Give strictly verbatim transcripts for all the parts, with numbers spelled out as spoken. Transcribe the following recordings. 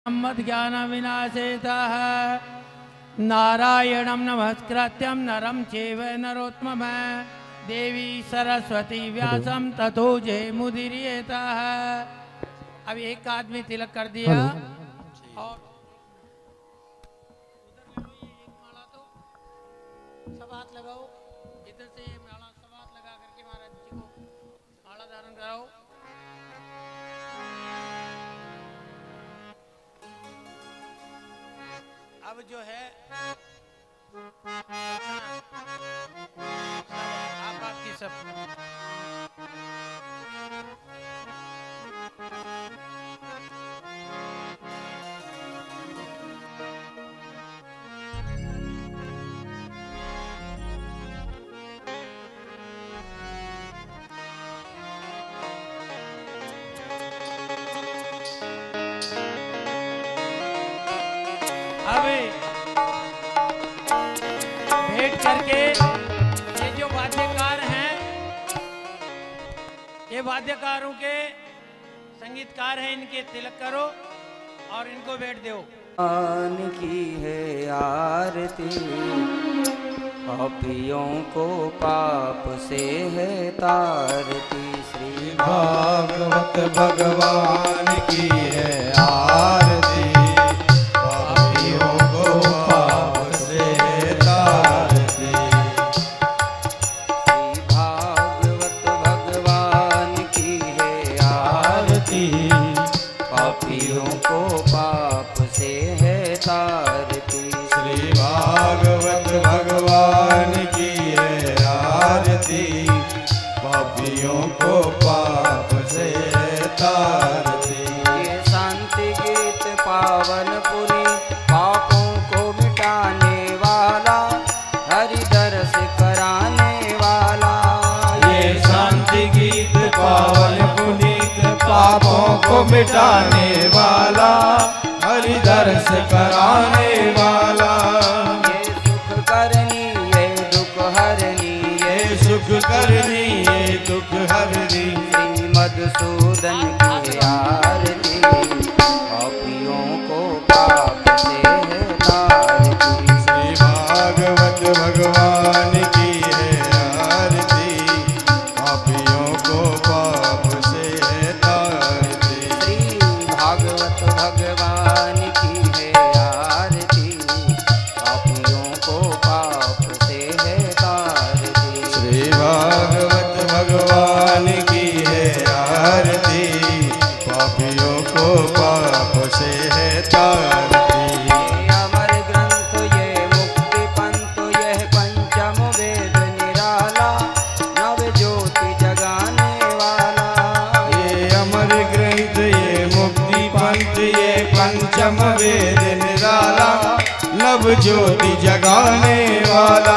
मद्ज्ञानविनाशेतः नारायणं नमस्कृत्यं नरं चैव नरोत्तमं देवी सरस्वती व्यासं ततो जयमुदीरयेतः। अब एक आदमी तिलक कर दिया और माला तो सब हाथ लगाओ, इधर से ये माला सब हाथ लगा करके महाराज जी को माला धारण कराओ। अब जो है आप आपकी सब अब भेंट करके ये जो वाद्यकार हैं, ये वाद्यकारों के संगीतकार हैं, इनके तिलक करो और इनको भेंट दो। मान की है आरती, पापियों को पाप से है तारती। श्री भागवत भगवान की है आरती, पापियों को पाप से तारती। श्री भागवत भगवान की है आरती, पापियों को पाप से है तारती। श्री भागवत भगवान की है आरती, पापियों को पाप से तारती। ये शांति गीत पावन पुरी, पापों को मिटाने वाला, हरि दर्श कराने वाला। ये शांति गीत पावन पुनीत, पापों को मिटाने वाला, हरि दर्श कराने वाला। ये सुख करनी ये दुख हरनी, ये सुख करनी ये दुख हरनी। श्री मधुसूदन की आरती, पापियों को पाप से है तारती। श्री भागवत भगवान की है आरती, पापियों को पाप से है तारती। श्री भागवत भगवान की है आरती, पापियों को पाप से है तारती। श्री भागवत भगवान की है आरती, पापियों को पाप से है तारती। ये अमर ग्रंथ ये मुक्ति पंथ, यह पंचम वेद निराला, नव ज्योति जगाने वाला। ये अमर ग्रंथ ये मुक्ति पंथ, ये पंचम वेद निराला, नव ज्योति जगाने वाला।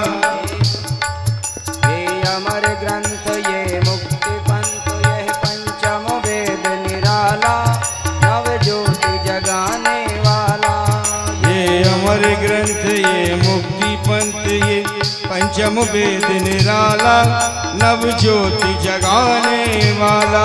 ये अमर ग्रंथ ये मुक्ति पंथ, यह पंचम वेद निराला, नव ज्योति जगाने वाला। ये अमर ग्रंथ ये मुक्ति पंथ, ये पंचम वेद निराला, नव ज्योति जगाने वाला।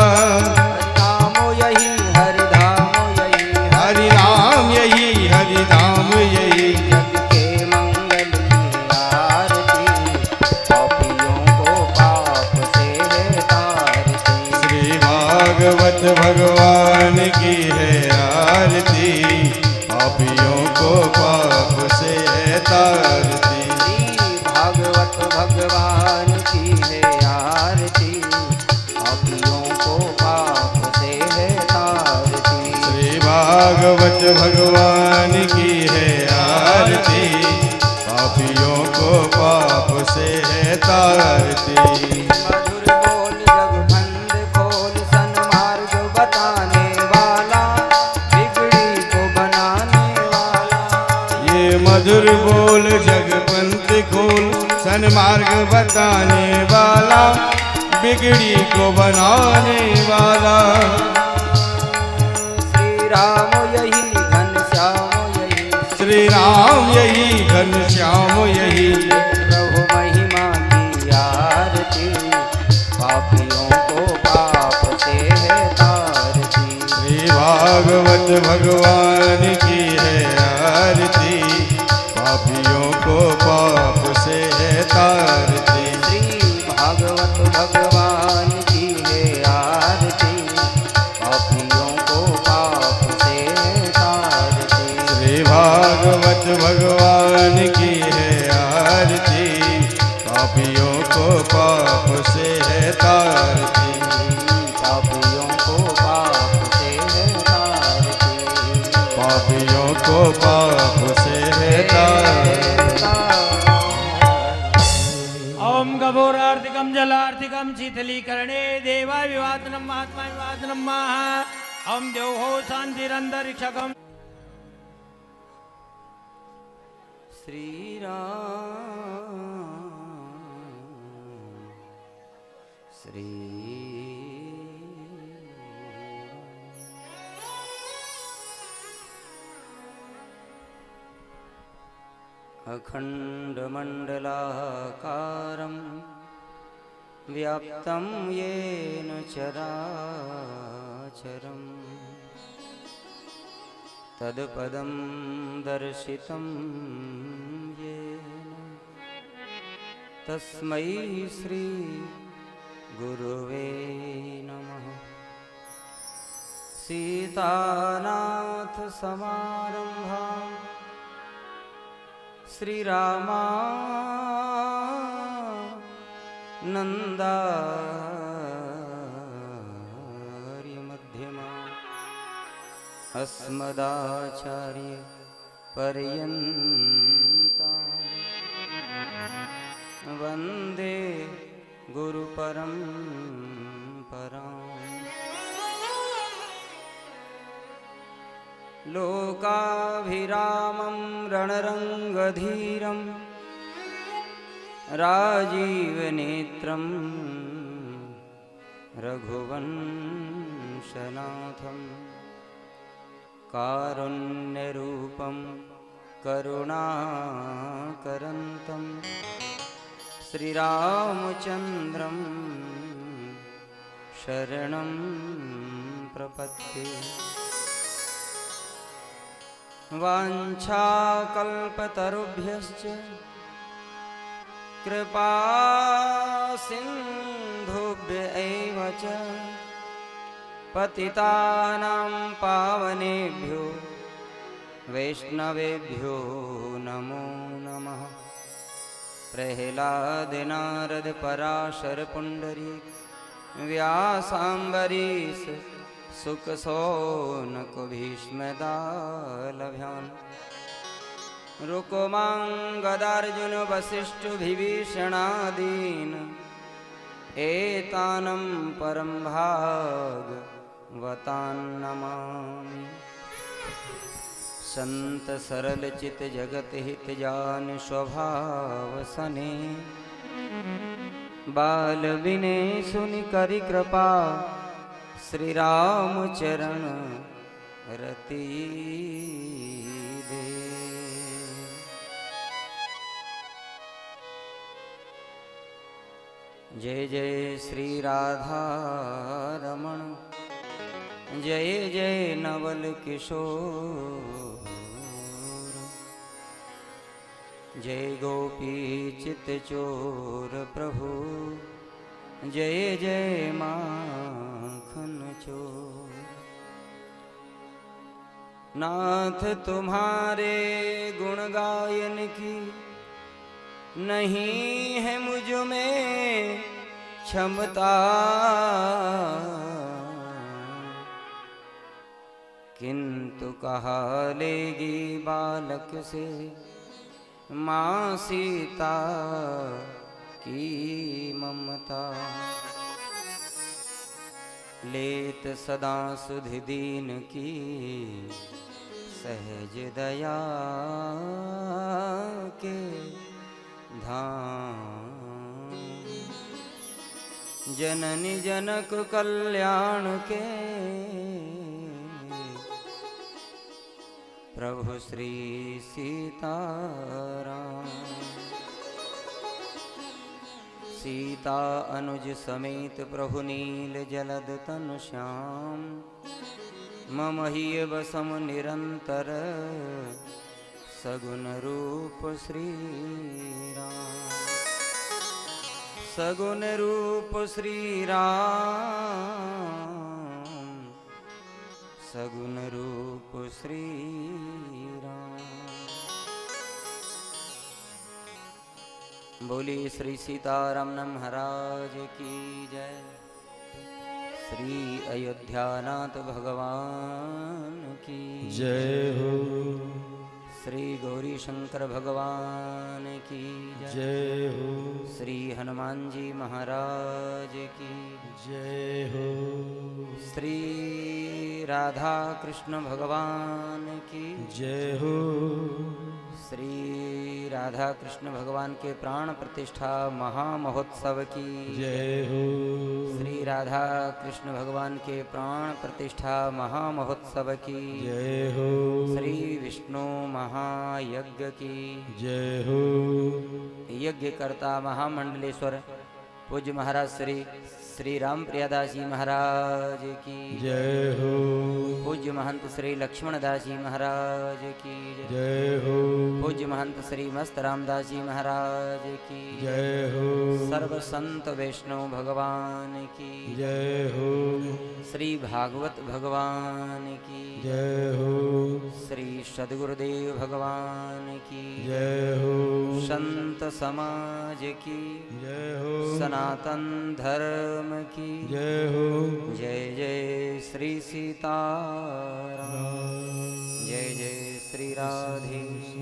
हरि नाम यही हरि धाम हरि नाम यही, यही जग के मंगल की आरती, पापियों को पाप से है तारती। श्री भागवत भगवान की है आरती, पापियों को पाप से है तारती। श्री भागवत भगवान की है आरती, पापियों को पाप से है तारती। श्री भागवत भगवान की है आरती, पापियों को पाप से है तारती। मधुर बोल जगबंद खोल, सन्मार्ग बताने वाला, बिगड़ी को बनाने वाला। ये मधुर बोल जगपंथ खोल, सन्मार्ग बताने वाला, बिगड़ी को बनाने वाला। श्री राम यही घनश्याम यही, श्री राम यही घनश्याम यही, प्रभु महिमा की आरती, पापियों को पाप से है तारती। भागवत भगवान पाप से है तारती, पापियों को पाप से है तारती, पापियों को पाप से है तारती। ओम गभोरार्थिकम जलार्थिकम शीतलीकरणे देवा विवादनम महात्मा विवादनम महा ओम देवो शांतिरंतरिक्षकम। श्री राम श्री अखंड मंडलाकारं व्याप्तं येन चराचरं तत्पदं दर्शितं येन तस्मै श्री गुरुवे नमः। सीतानाथ समारंभां श्रीरामानन्दार्य मध्यमा अस्मदाचार्य पर्यन्तां वन्दे गुरुपरम्पराम्। लोकाभिरामं रणरङ्गधीरं राजीवनेत्रं रघुवंशनाथं कारुण्यरूपं करुणाकरन्तं श्रीरामचन्द्रं शरणं प्रपद्ये। वाञ्छाकल्पतरुभ्यश्च कृपा सिन्धुभ्य एव च पतितानां पावनेभ्यो वैष्णवेभ्यो नमो नमः। प्रह्लादनारद पराशर पुण्डरीक व्यासाम्बरीश सुख सौनक भीष्मदालभ्यान् रुक्मां गदार्जुन वसिष्ठ विभीषणादीन् एतानं परं भागवतान् नमामि। संत सरल चित जगत हित जान स्वभाव सने बाल बिने सुनि करि कृपा श्री राम चरण रति दे। जय जय श्री राधा रमण जय जय नवल किशोर जय गोपी चित चोर प्रभु जय जय माखन चोर। नाथ तुम्हारे गुण गायन की नहीं है मुझ में क्षमता किंतु कहा लेगी बालक से माँ सीता की ममता। लेत सदा सुधि दीन की सहज दया के धाम जननी जनक कल्याण के प्रभु श्री सीताराम। सीता अनुज समेत प्रभु नील जलद तनु श्याम मम हिय बसम निरंतर सगुन रूप श्री राम। सगुन रूप श्री राम सगुन रूप श्री राम। बोली श्री सीताराम महाराज की जय। श्री अयोध्यानाथ भगवान की जय हो। श्री गौरी शंकर भगवान की जय हो। श्री हनुमान जी महाराज की जय हो। श्री राधा कृष्ण भगवान की जय हो। श्री राधा कृष्ण भगवान के प्राण प्रतिष्ठा महामहोत्सव की जय हो। श्री राधा कृष्ण भगवान के प्राण प्रतिष्ठा महामहोत्सव की जय हो। श्री विष्णु महायज्ञ की जय हो। यज्ञ कर्ता महामंडलेश्वर पूज्य महाराज श्री श्री राम प्रियादास जी महाराज की जय हो। पूज्य महंत श्री लक्ष्मण दास जी महाराज की जय हो। पूज्य महंत श्री मस्त रामदास जी महाराज की जय हो। सर्व संत वैष्णव भगवान की जय हो। श्री भागवत भगवान की जय हो। श्री सद्गुरुदेव भगवान की जय हो। संत समाज की जय हो। सनातन धर्म की जय हो। जय जय श्री सीताराम जय जय श्री राधे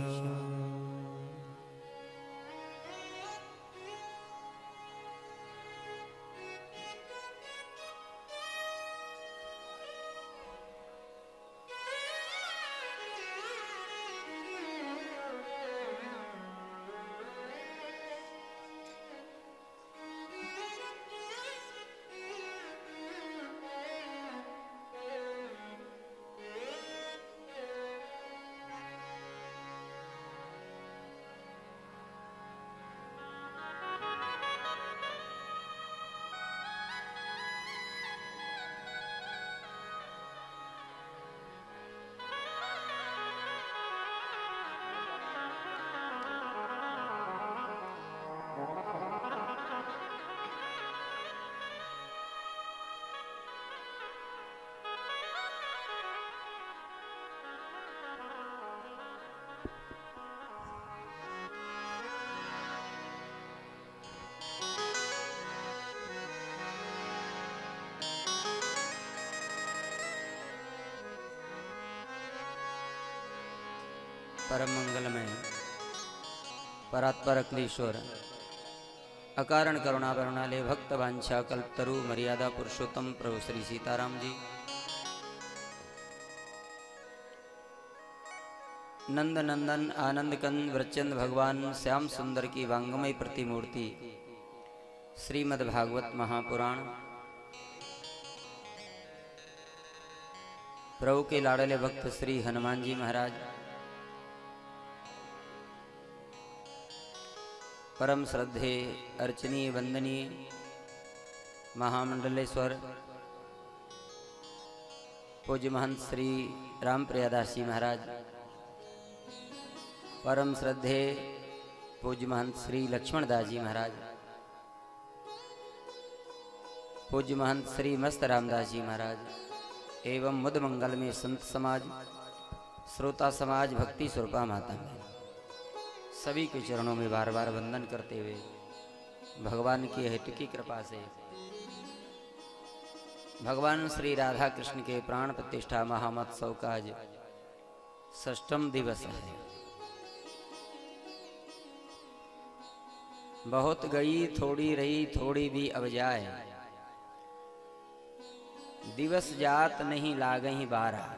परम मंगलमय परात्पर अखिलेश्वर अकारण करुणा करुणालय भक्त वांछा कल्पतरु मर्यादा पुरुषोत्तम प्रभु श्री सीताराम जी नंद नंदन आनंद कंद व्रचंद भगवान श्याम सुंदर की वांगमय प्रतिमूर्ति श्रीमद् भागवत महापुराण प्रभु के लाडले भक्त श्री हनुमान जी महाराज परम श्रद्धे अर्चनीय वंदनीय महामंडलेश्वर पूज्य महंत श्री राम प्रियादास जी महाराज परम श्रद्धे पूज्य महंत श्री लक्ष्मण दास जी महाराज पूज्य महंत श्री मस्त रामदास जी महाराज एवं मुद मंगल में संत समाज श्रोता समाज भक्ति स्वरूपा माता में सभी के चरणों में बार बार वंदन करते हुए भगवान की हेतु की कृपा से भगवान श्री राधा कृष्ण के प्राण प्रतिष्ठा महामहोत्सव का आज षष्ठम दिवस है। बहुत गई थोड़ी रही थोड़ी भी अब जाए दिवस जात नहीं लागही बारह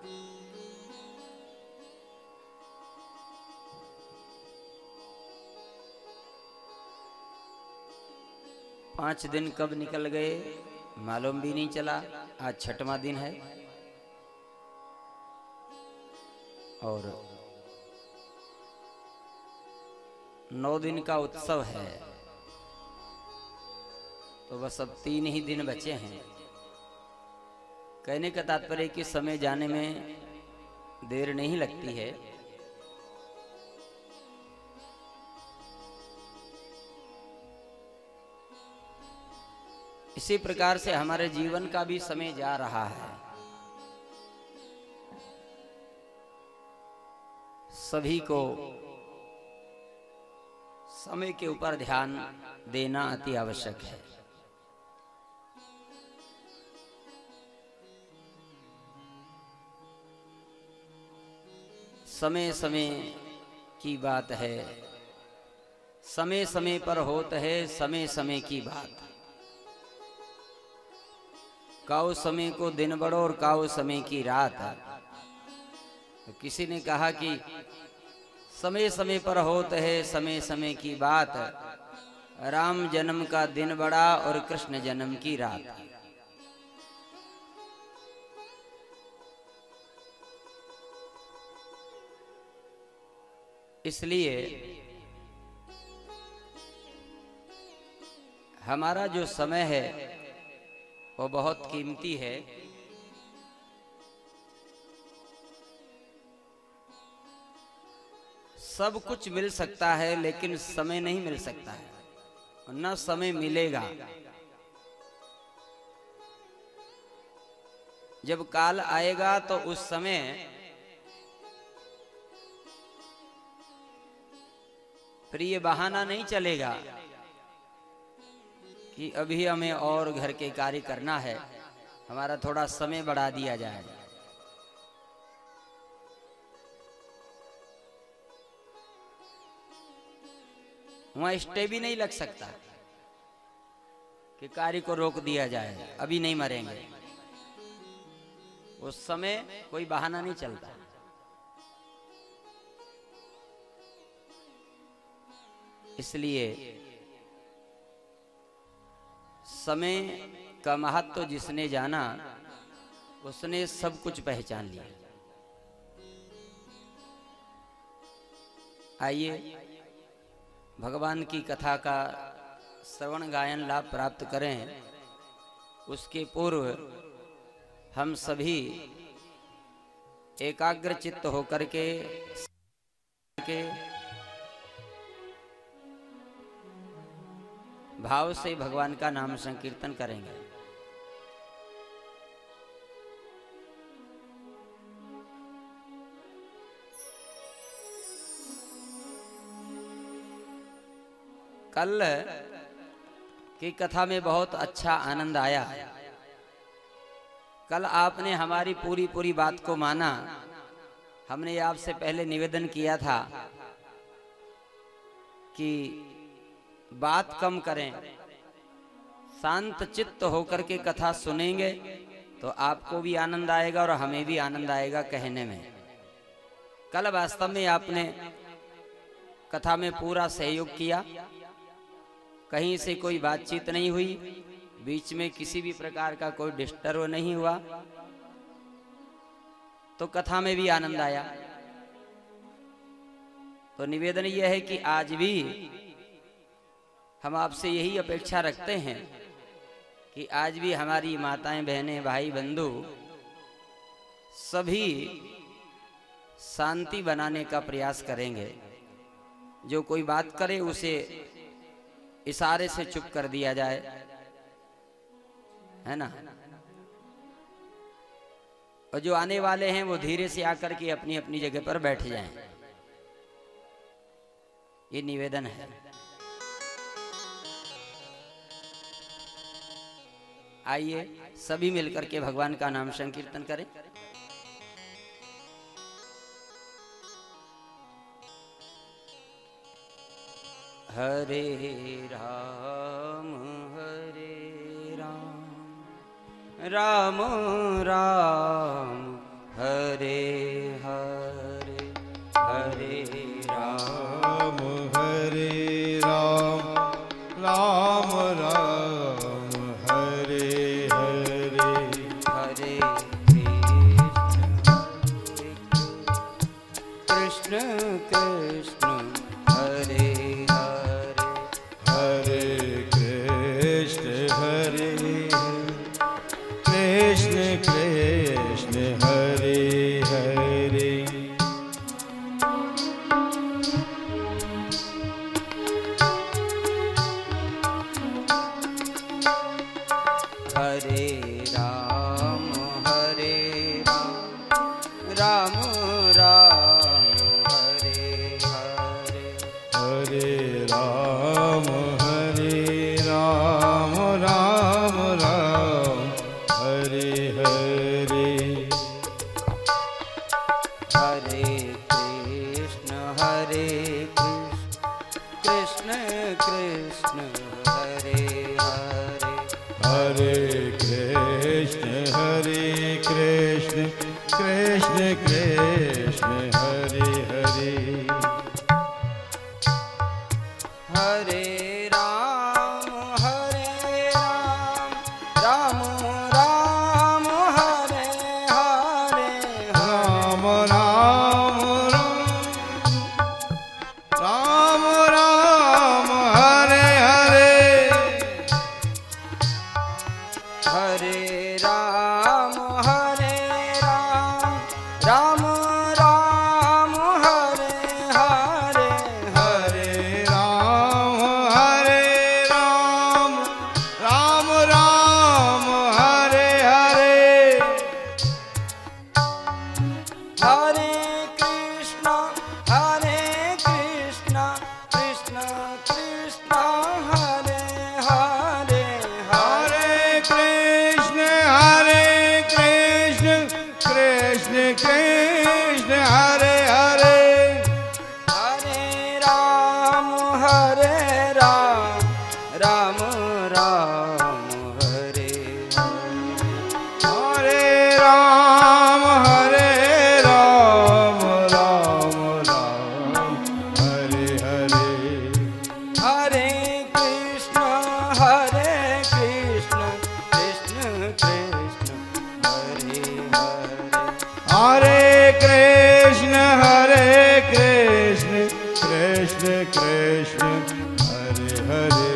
पांच दिन कब निकल गए मालूम भी नहीं चला। आज छठवां दिन है और नौ दिन का उत्सव है तो बस अब तीन ही दिन बचे हैं। कहने का तात्पर्य कि समय जाने में देर नहीं लगती है। इसी प्रकार से हमारे जीवन का भी समय जा रहा है। सभी को समय के ऊपर ध्यान देना अति आवश्यक है। समय समय की बात है, समय समय पर होत है समय समय की बात। काऊ समय को दिन बड़ो और काऊ समय की रात। तो किसी ने कहा कि समय समय पर होत है समय समय की बात, राम जन्म का दिन बड़ा और कृष्ण जन्म की रात। इसलिए हमारा जो समय है वो बहुत कीमती है। सब कुछ मिल सकता है लेकिन समय नहीं मिल सकता है, न समय मिलेगा। जब काल आएगा तो उस समय प्रिय बहाना नहीं चलेगा कि अभी हमें और घर के कार्य करना है, हमारा थोड़ा समय बढ़ा दिया जाए। वहां स्टे भी नहीं लग सकता कि कार्य को रोक दिया जाए, अभी नहीं मरेंगे। उस समय कोई बहाना नहीं चलता। इसलिए समय का महत्व जिसने जाना उसने सब कुछ पहचान लिया। आइए भगवान की कथा का श्रवण गायन लाभ प्राप्त करें। उसके पूर्व हम सभी एकाग्र चित्त होकर के के भाव से भगवान का नाम संकीर्तन करेंगे। कल की कथा में बहुत अच्छा आनंद आया। कल आपने हमारी पूरी पूरी बात को माना। हमने आपसे पहले निवेदन किया था कि बात कम करें, शांत चित्त होकर के कथा सुनेंगे तो आपको भी आनंद आएगा और हमें भी आनंद आएगा कहने में। कल वास्तव में आपने कथा में पूरा सहयोग किया, कहीं से कोई बातचीत नहीं हुई, बीच में किसी भी प्रकार का कोई डिस्टर्ब नहीं हुआ, तो कथा में भी आनंद आया। तो निवेदन यह है कि आज भी हम आपसे यही अपेक्षा रखते हैं कि आज भी हमारी माताएं, बहनें, भाई, बंधु सभी शांति बनाने का प्रयास करेंगे। जो कोई बात करे उसे इशारे से चुप कर दिया जाए, है ना। और जो आने वाले हैं वो धीरे से आकर के अपनी अपनी जगह पर बैठ जाएं। ये निवेदन है। आइए सभी मिलकर के भगवान का नाम संकीर्तन करें। हरे राम हरे राम, राम राम हरे हरे, हरे राम हरे राम, राम राम हरे हरे, हरे कृष्ण कृष्ण हरे कृष्ण कृष्ण हरे हरे, हरे राम हरे राम, राम राम हरे हरे, हरे राम हरे कृष्ण हरे कृष्ण कृष्ण हरे हरे हरे कृष्ण हरे कृष्ण कृष्ण कृष्ण हरे हरे हरे राम हरे राम राम राम हरे हरे राम राम राम राम हरे हरे हरे राम हरे राम राम राम हरे हरे हरे राम हरे राम राम राम हरे हरे हरे कृष्ण हरे कृष्ण कृष्ण कृष्ण हरे हरे हरे कृष्ण हरे कृष्ण कृष्ण कृष्ण हरे हरे हरे राम हरे राम राम राम हरे हरे हरे राम हरे राम राम राम हरे हरे हरे कृष्ण हरे कृष्ण कृष्ण कृष्ण हरे हरे हरे कृष्ण हरे कृष्ण कृष्ण कृष्ण हरे हरे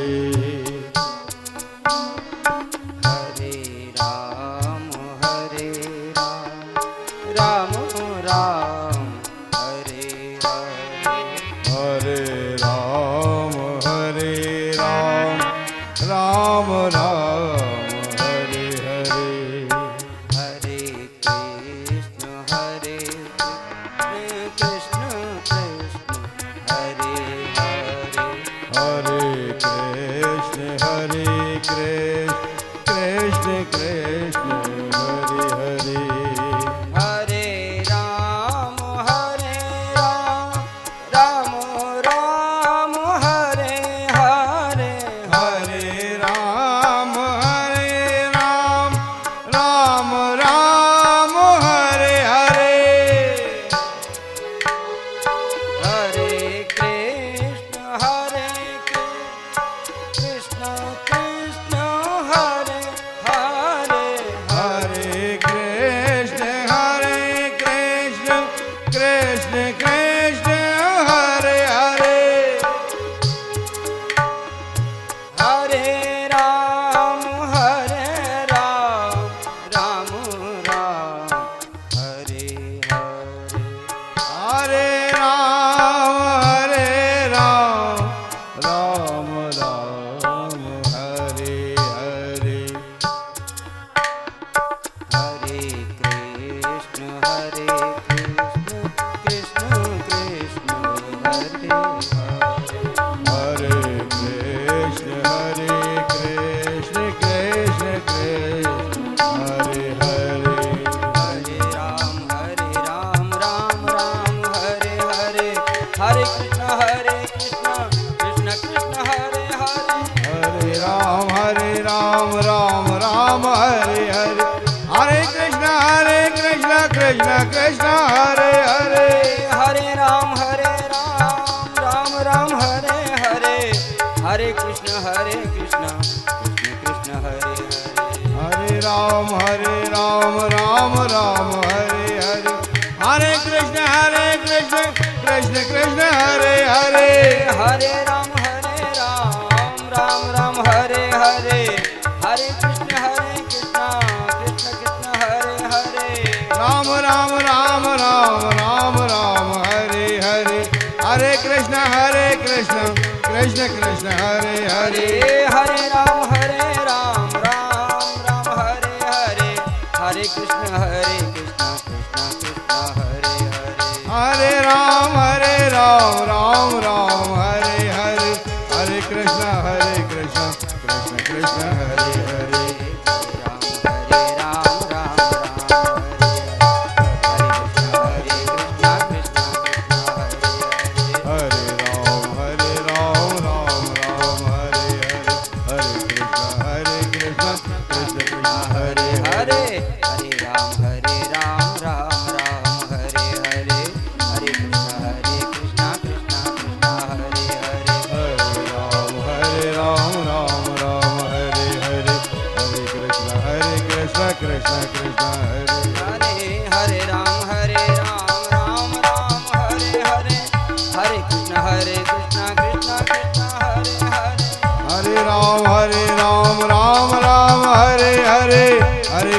हरे राम हरे राम राम राम हरे हरे हरे राम हरे राम राम राम हरे हरे हरे कृष्ण हरे कृष्ण कृष्ण हरे हरे हरे कृष्ण हरे कृष्ण कृष्ण कृष्ण हरे हरे हरे राम हरे राम राम राम हरे हरे हरे राम हरे राम राम राम हरे हरे हरे कृष्ण हरे कृष्ण कृष्ण हरे हरे हरे कृष्ण हरे कृष्ण कृष्ण कृष्ण हरे हरे हरे राम हरे राम राम राम हरे हरे हरे राम हरे राम राम राम हरे हरे हरे कृष्ण हरे कृष्ण कृष्ण कृष्ण हरे हरे हरे कृष्ण हरे कृष्ण कृष्ण कृष्ण हरे हरे हरे राम हरे राम राम राम हरे हरे हरे कृष्ण हरे कृष्ण कृष्ण कृष्ण हरे हरे हरे राम हरे राम राम राम हरे हरे हरे कृष्ण हरे कृष्ण कृष्ण कृष्ण हरे हरे हरे राम हरे राम राम राम हरे हरे हरे कृष्ण हरे कृष्ण कृष्ण कृष्ण हरे हरे हरे राम हरे राम राम राम हरे हरे हरे कृष्ण हरे कृष्ण कृष्ण कृष्ण हरे हरे हरे राम हरे राम राम राम हरे हरे हरे कृष्ण हरे कृष्ण कृष्ण कृष्ण हरे हरे राम राम राम राम राम राम हरे हरे हरे कृष्ण हरे कृष्ण कृष्ण कृष्ण हरे हरे हरे राम हरे राम राम राम हरे हरे हरे कृष्ण हरे कृष्ण कृष्ण कृष्ण हरे हरे हरे राम हरे राम राम राम हरे हरे हरे कृष्ण हरे कृष्ण कृष्ण कृष्ण हरे हरे हरे राम राम राम राम हरे हरे हरे कृष्ण हरे कृष्ण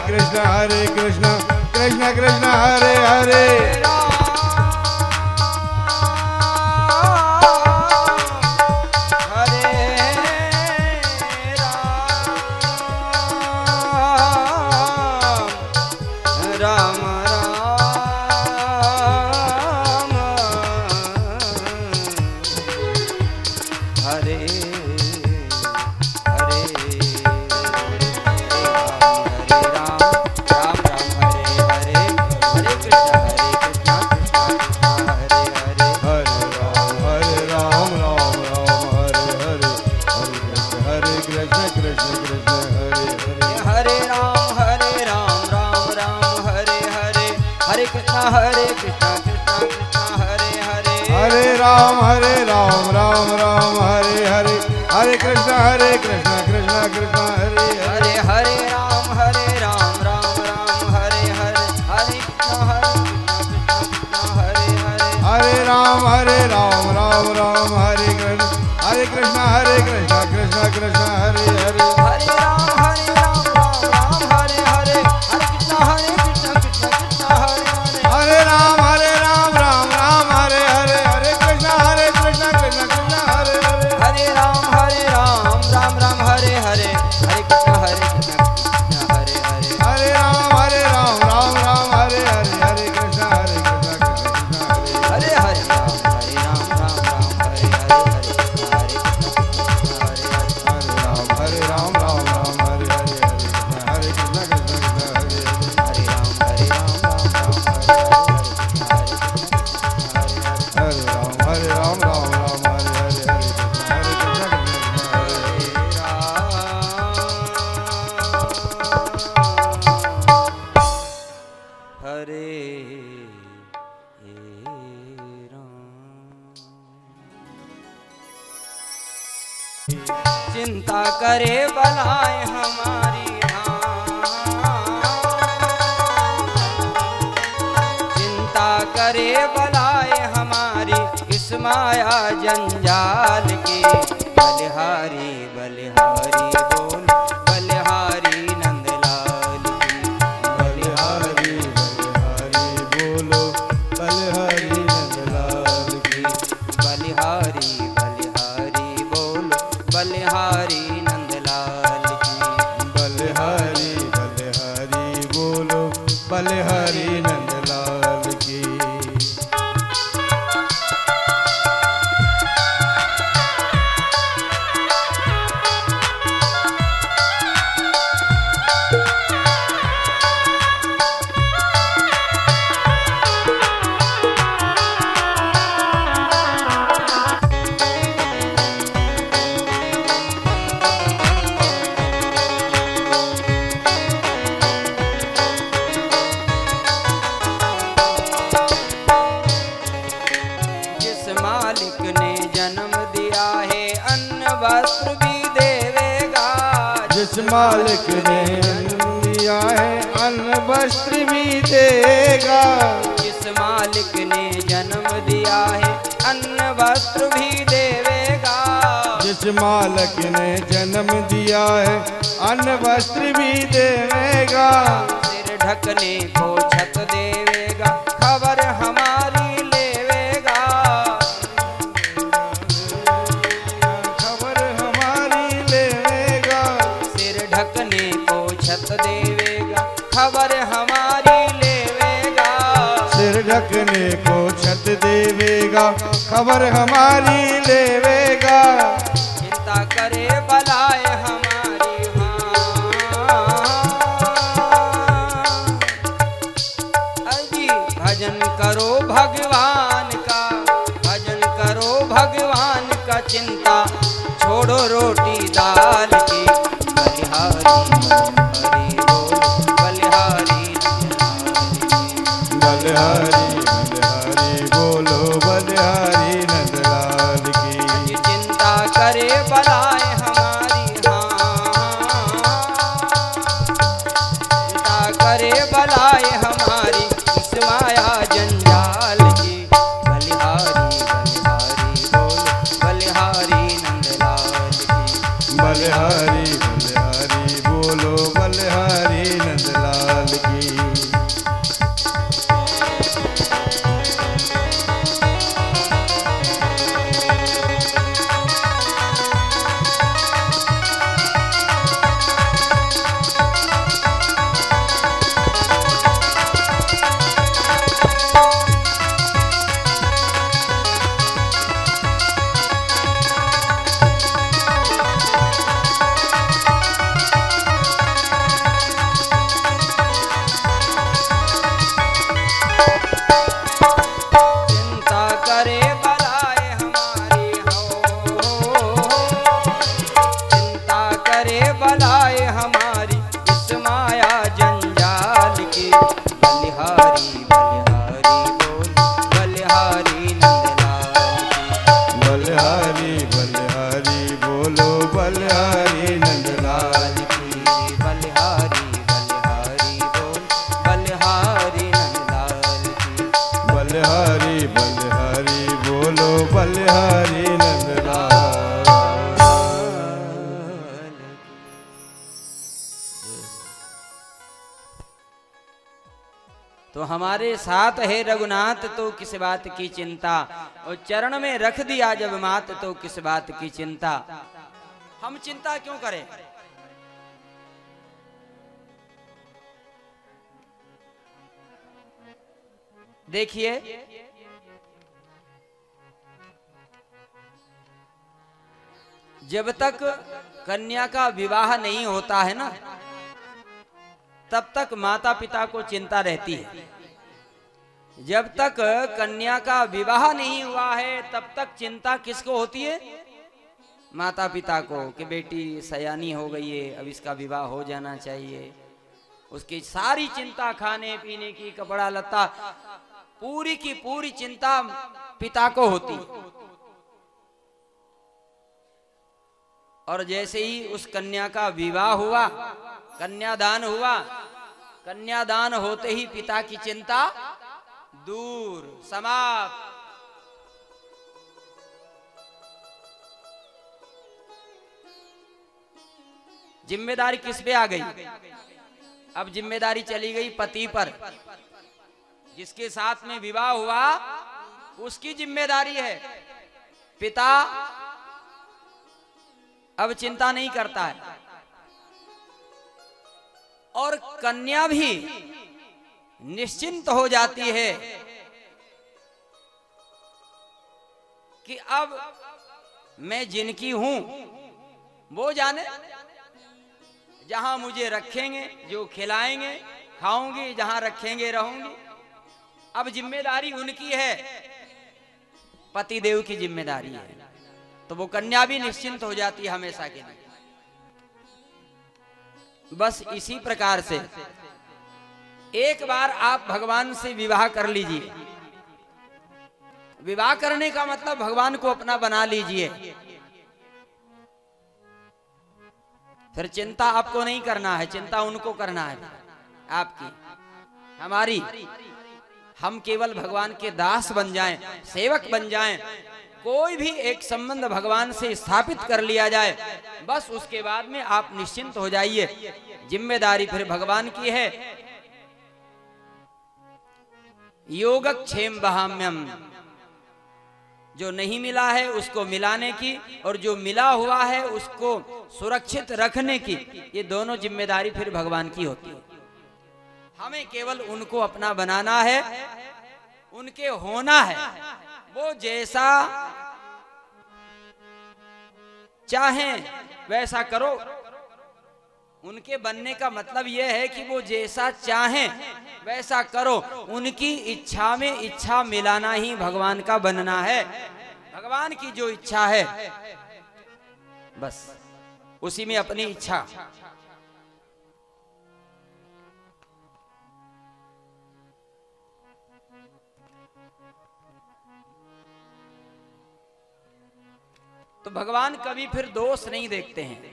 कृष्ण हरे कृष्ण कृष्ण कृष्ण हरे हरे राम हरे राम राम राम हरे हरे हरे कृष्ण हरे कृष्ण कृष्ण कृष्ण हरे हरे हरे राम हरे राम राम राम हरे हरे हरे कृष्ण हरे हरे हरे राम हरे राम राम राम हरे कृष्ण हरे कृष्ण हरे कृष्ण कृष्ण कृष्ण हरे हरे हरे राम हरे राम राम राम हरे हरे हरे कृष्ण हरे कृष्ण कृष्ण कृष्ण हरे हरे हरे राम हरे राम राम राम हरे हरे हरे कृष्ण हरे कृष्ण कृष्ण कृष्ण हरे हरे हरे राम हरे राम राम राम हरे हरे हरे कृष्ण हरे कृष्ण कृष्ण हरे हरे हरे राम हरे राम राम राम हरे हरे हरे कृष्ण हरे कृष्ण कृष्ण कृष्ण हरे हरे हरे राम हरे राम राम राम हरे हरे हरे कृष्ण हरे कृष्ण कृष्ण हरे हरे हरे राम हरे राम राम राम हरे हरे हरे कृष्ण हरे कृष्ण कृष्ण कृष्ण हरे हरे हरे राम हरे राम राम राम हरे हरे हरे कृष्ण हरे कृष्ण कृष्ण हरे हरे हरे राम हरे राम राम राम हरे हरे हरे कृष्ण हरे कृष्ण कृष्ण कृष्ण हरे हरे चिंता करे बलाए हमारी चिंता करे बलाए हमारी इस माया जंजाल की बलिहारी बलिहारी बोल बलिहारी नंदलाल की बलिहारी बलिहारी बोलो बलिहारी नंदलाल की बलिहारी बलिहारी बोलो बलिहारी नंदलाल की बलिहारी बलिहारी बोलो बलिहारी नंदलाल की जिस मालिक ने जन्म दिया है अन्न वस्त्र भी देवेगा जिस मालिक ने दिया है अन्न वस्त्र भी देगा जिस मालिक ने जन्म दिया है अन्न वस्त्र भी देवेगा जिस मालिक ने जन्म दिया है अन्न वस्त्र भी देगा सिर ढकने को छत देवेगा खबर हमारी लेवेगा खबर हमारी लेगा सिर ढकने को छत देवेगा खबर हमारी लेवेगा सिर ढकने को छत देवेगा खबर हमारी लेवेगा चिंता करे बलाए हमारी हाँ अजी भजन करो भगवान का भजन करो भगवान का चिंता छोड़ो रोटी दाल की बलिहारी बलिहारी बलिहारी बलिहारी बोलो बलिहारी नंदलाल की चिंता करे बलाए हमारी हाँ चिंता करे बलाए हमारी इस माया जंजाल की बलिहारी बलिहारी बोलो बलिहारी नंदलाल की बलिहारी बलिहारी बोलो बलिहारी नंदलाल हरि बलिहारी बोलो बलिहारी नंदलाल। तो हमारे साथ है रघुनाथ तो किस बात की चिंता, और चरण में रख दिया जब मात तो किस बात की चिंता। हम चिंता क्यों करें? देखिए, जब तक कन्या का विवाह नहीं होता है ना, तब तक माता पिता को चिंता रहती है। जब तक कन्या का विवाह नहीं हुआ है तब तक चिंता किसको होती है? माता पिता को, कि बेटी सयानी हो गई है, अब इसका विवाह हो जाना चाहिए। उसकी सारी चिंता खाने पीने की, कपड़ा लत्ता, पूरी की पूरी चिंता पिता को होती। और जैसे ही उस कन्या का विवाह हुआ, कन्यादान हुआ, कन्यादान होते ही पिता की चिंता दूर, समाप्त। जिम्मेदारी किस पे आ गई? अब जिम्मेदारी चली गई पति पर। जिसके साथ में विवाह हुआ उसकी जिम्मेदारी है। पिता अब चिंता नहीं करता है। और कन्या भी निश्चिंत हो जाती है कि अब मैं जिनकी हूं वो जाने, जहां मुझे रखेंगे, जो खिलाएंगे खाऊंगी, जहां रखेंगे रहूंगी। अब जिम्मेदारी उनकी है, पति देव की जिम्मेदारी है। तो वो कन्या भी निश्चिंत हो जाती है हमेशा के लिए। बस इसी प्रकार से एक बार आप भगवान से विवाह कर लीजिए। विवाह करने का मतलब भगवान को अपना बना लीजिए। फिर चिंता आपको नहीं करना है, चिंता उनको करना है, आपकी हमारी। हम केवल भगवान के दास बन जाएं, सेवक बन जाएं। कोई भी एक संबंध भगवान से स्थापित कर लिया जाए, बस उसके बाद में आप निश्चिंत हो जाइए। जिम्मेदारी फिर भगवान की है। योगक्षेम बहाम्यम, जो नहीं मिला है उसको मिलाने की, और जो मिला हुआ है उसको सुरक्षित रखने की, ये दोनों जिम्मेदारी फिर भगवान की होती है। हमें केवल उनको अपना बनाना है, उनके होना है। वो जैसा चाहें वैसा करो। उनके बनने का मतलब यह है कि वो जैसा चाहें वैसा करो। उनकी इच्छा में इच्छा मिलाना ही भगवान का बनना है। भगवान की जो इच्छा है बस उसी में अपनी इच्छा। तो भगवान कभी फिर दोष नहीं देखते हैं,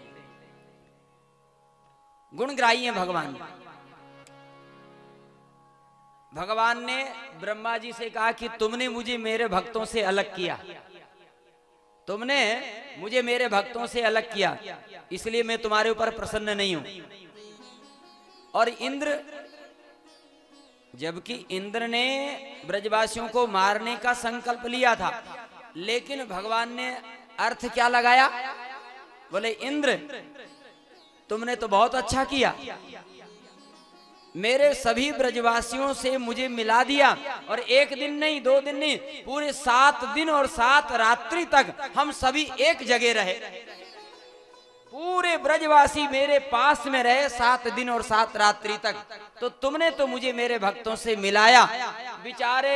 गुणग्राही हैं भगवान। भगवान ने ब्रह्मा जी से कहा कि तुमने मुझे मेरे भक्तों से अलग किया, तुमने मुझे मेरे भक्तों से अलग किया, इसलिए मैं तुम्हारे ऊपर प्रसन्न नहीं हूं। और इंद्र, जबकि इंद्र ने ब्रजवासियों को मारने का संकल्प लिया था, लेकिन भगवान ने अर्थ क्या लगाया? बोले इंद्र तुमने तो बहुत अच्छा किया, मेरे सभी ब्रजवासियों से मुझे मिला दिया। और एक दिन नहीं, दो दिन नहीं, पूरे सात दिन और सात रात्रि तक हम सभी एक जगह रहे। पूरे ब्रजवासी मेरे पास में रहे सात दिन और सात रात्रि तक। तो तुमने तो मुझे मेरे भक्तों से मिलाया। बेचारे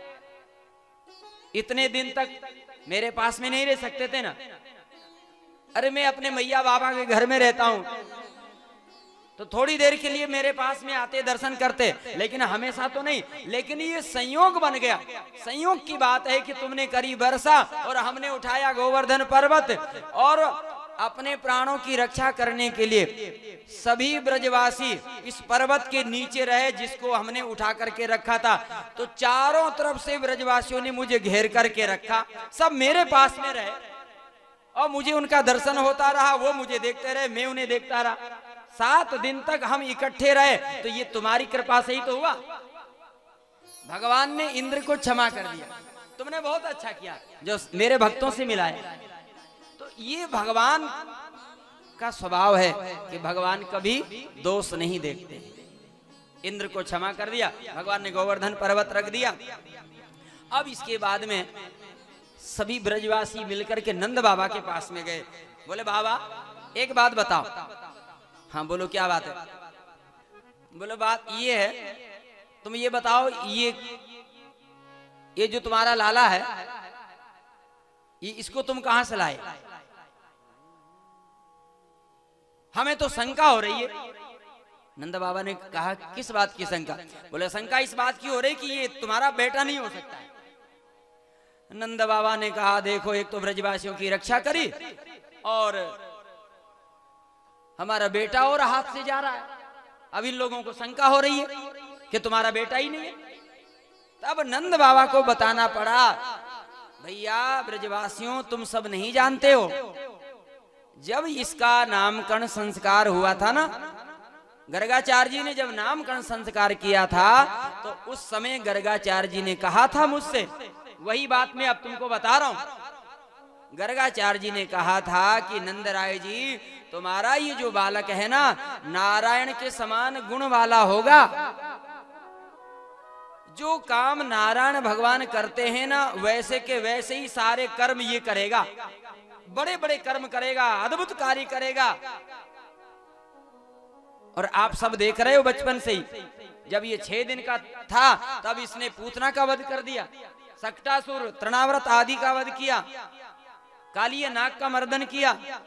इतने दिन तक मेरे पास में नहीं रह सकते थे ना। अरे मैं अपने मैया बाबा के घर में रहता हूं, तो थोड़ी देर के लिए मेरे पास में आते, दर्शन करते, लेकिन हमेशा तो नहीं। लेकिन ये संयोग बन गया। संयोग की बात है कि तुमने करी वर्षा और हमने उठाया गोवर्धन पर्वत, और अपने प्राणों की रक्षा करने के लिए सभी ब्रजवासी इस पर्वत के नीचे रहे, जिसको हमने उठा करके रखा था। तो चारों तरफ से ब्रजवासियों ने मुझे घेर करके रखा, सब मेरे पास में रहे और मुझे उनका दर्शन होता रहा, वो मुझे देखते रहे, मैं उन्हें देखता रहा। सात दिन तक हम इकट्ठे रहे। तो ये तुम्हारी कृपा से ही तो हुआ। भगवान ने इंद्र को क्षमा कर दिया, तुमने बहुत अच्छा किया जो मेरे भक्तों से मिलाए। तो ये भगवान का स्वभाव है कि भगवान कभी दोष नहीं देखते। इंद्र को क्षमा कर दिया, भगवान ने गोवर्धन पर्वत रख दिया। अब इसके बाद में सभी ब्रजवासी मिलकर के नंद बाबा के पास में गए। बोले बाबा एक बात बताओ। हाँ बोलो क्या बात है? बोले बात ये है, तुम ये बताओ, ये ये जो तुम्हारा लाला है, ये इसको तुम कहां से लाए? हमें तो शंका हो रही है। नंद बाबा ने कहा किस बात की शंका? बोले शंका इस बात की हो रही कि ये तुम्हारा बेटा नहीं हो सकता है। नंद बाबा ने कहा देखो, एक तो ब्रजवासियों की रक्षा करी और हमारा बेटा और हाथ से जा रहा है। अब इन लोगों को शंका हो रही है कि तुम्हारा बेटा ही नहीं है। तब नंद बाबा को बताना पड़ा, भैया ब्रजवासियों तुम सब नहीं जानते हो, जब इसका नामकरण संस्कार हुआ था ना, गर्गाचार्य जी ने जब नामकरण संस्कार किया था, तो उस समय गर्गाचार्य जी ने कहा था मुझसे, वही बात मैं अब तुमको बता रहा हूं। गर्गाचार्य जी ने कहा था कि नंदराय जी तुम्हारा ये जो बालक है ना, नारायण के समान गुण वाला होगा। जो काम नारायण भगवान करते हैं ना, वैसे के वैसे ही सारे कर्म ये करेगा, बड़े बड़े कर्म करेगा, अद्भुत कार्य करेगा। और आप सब देख रहे हो बचपन से ही, जब ये छह दिन का था तब इसने पूतना का वध कर दिया, सक्टासुर तृणाव्रत आदि का वध किया, कालिया नाग का मर्दन किया,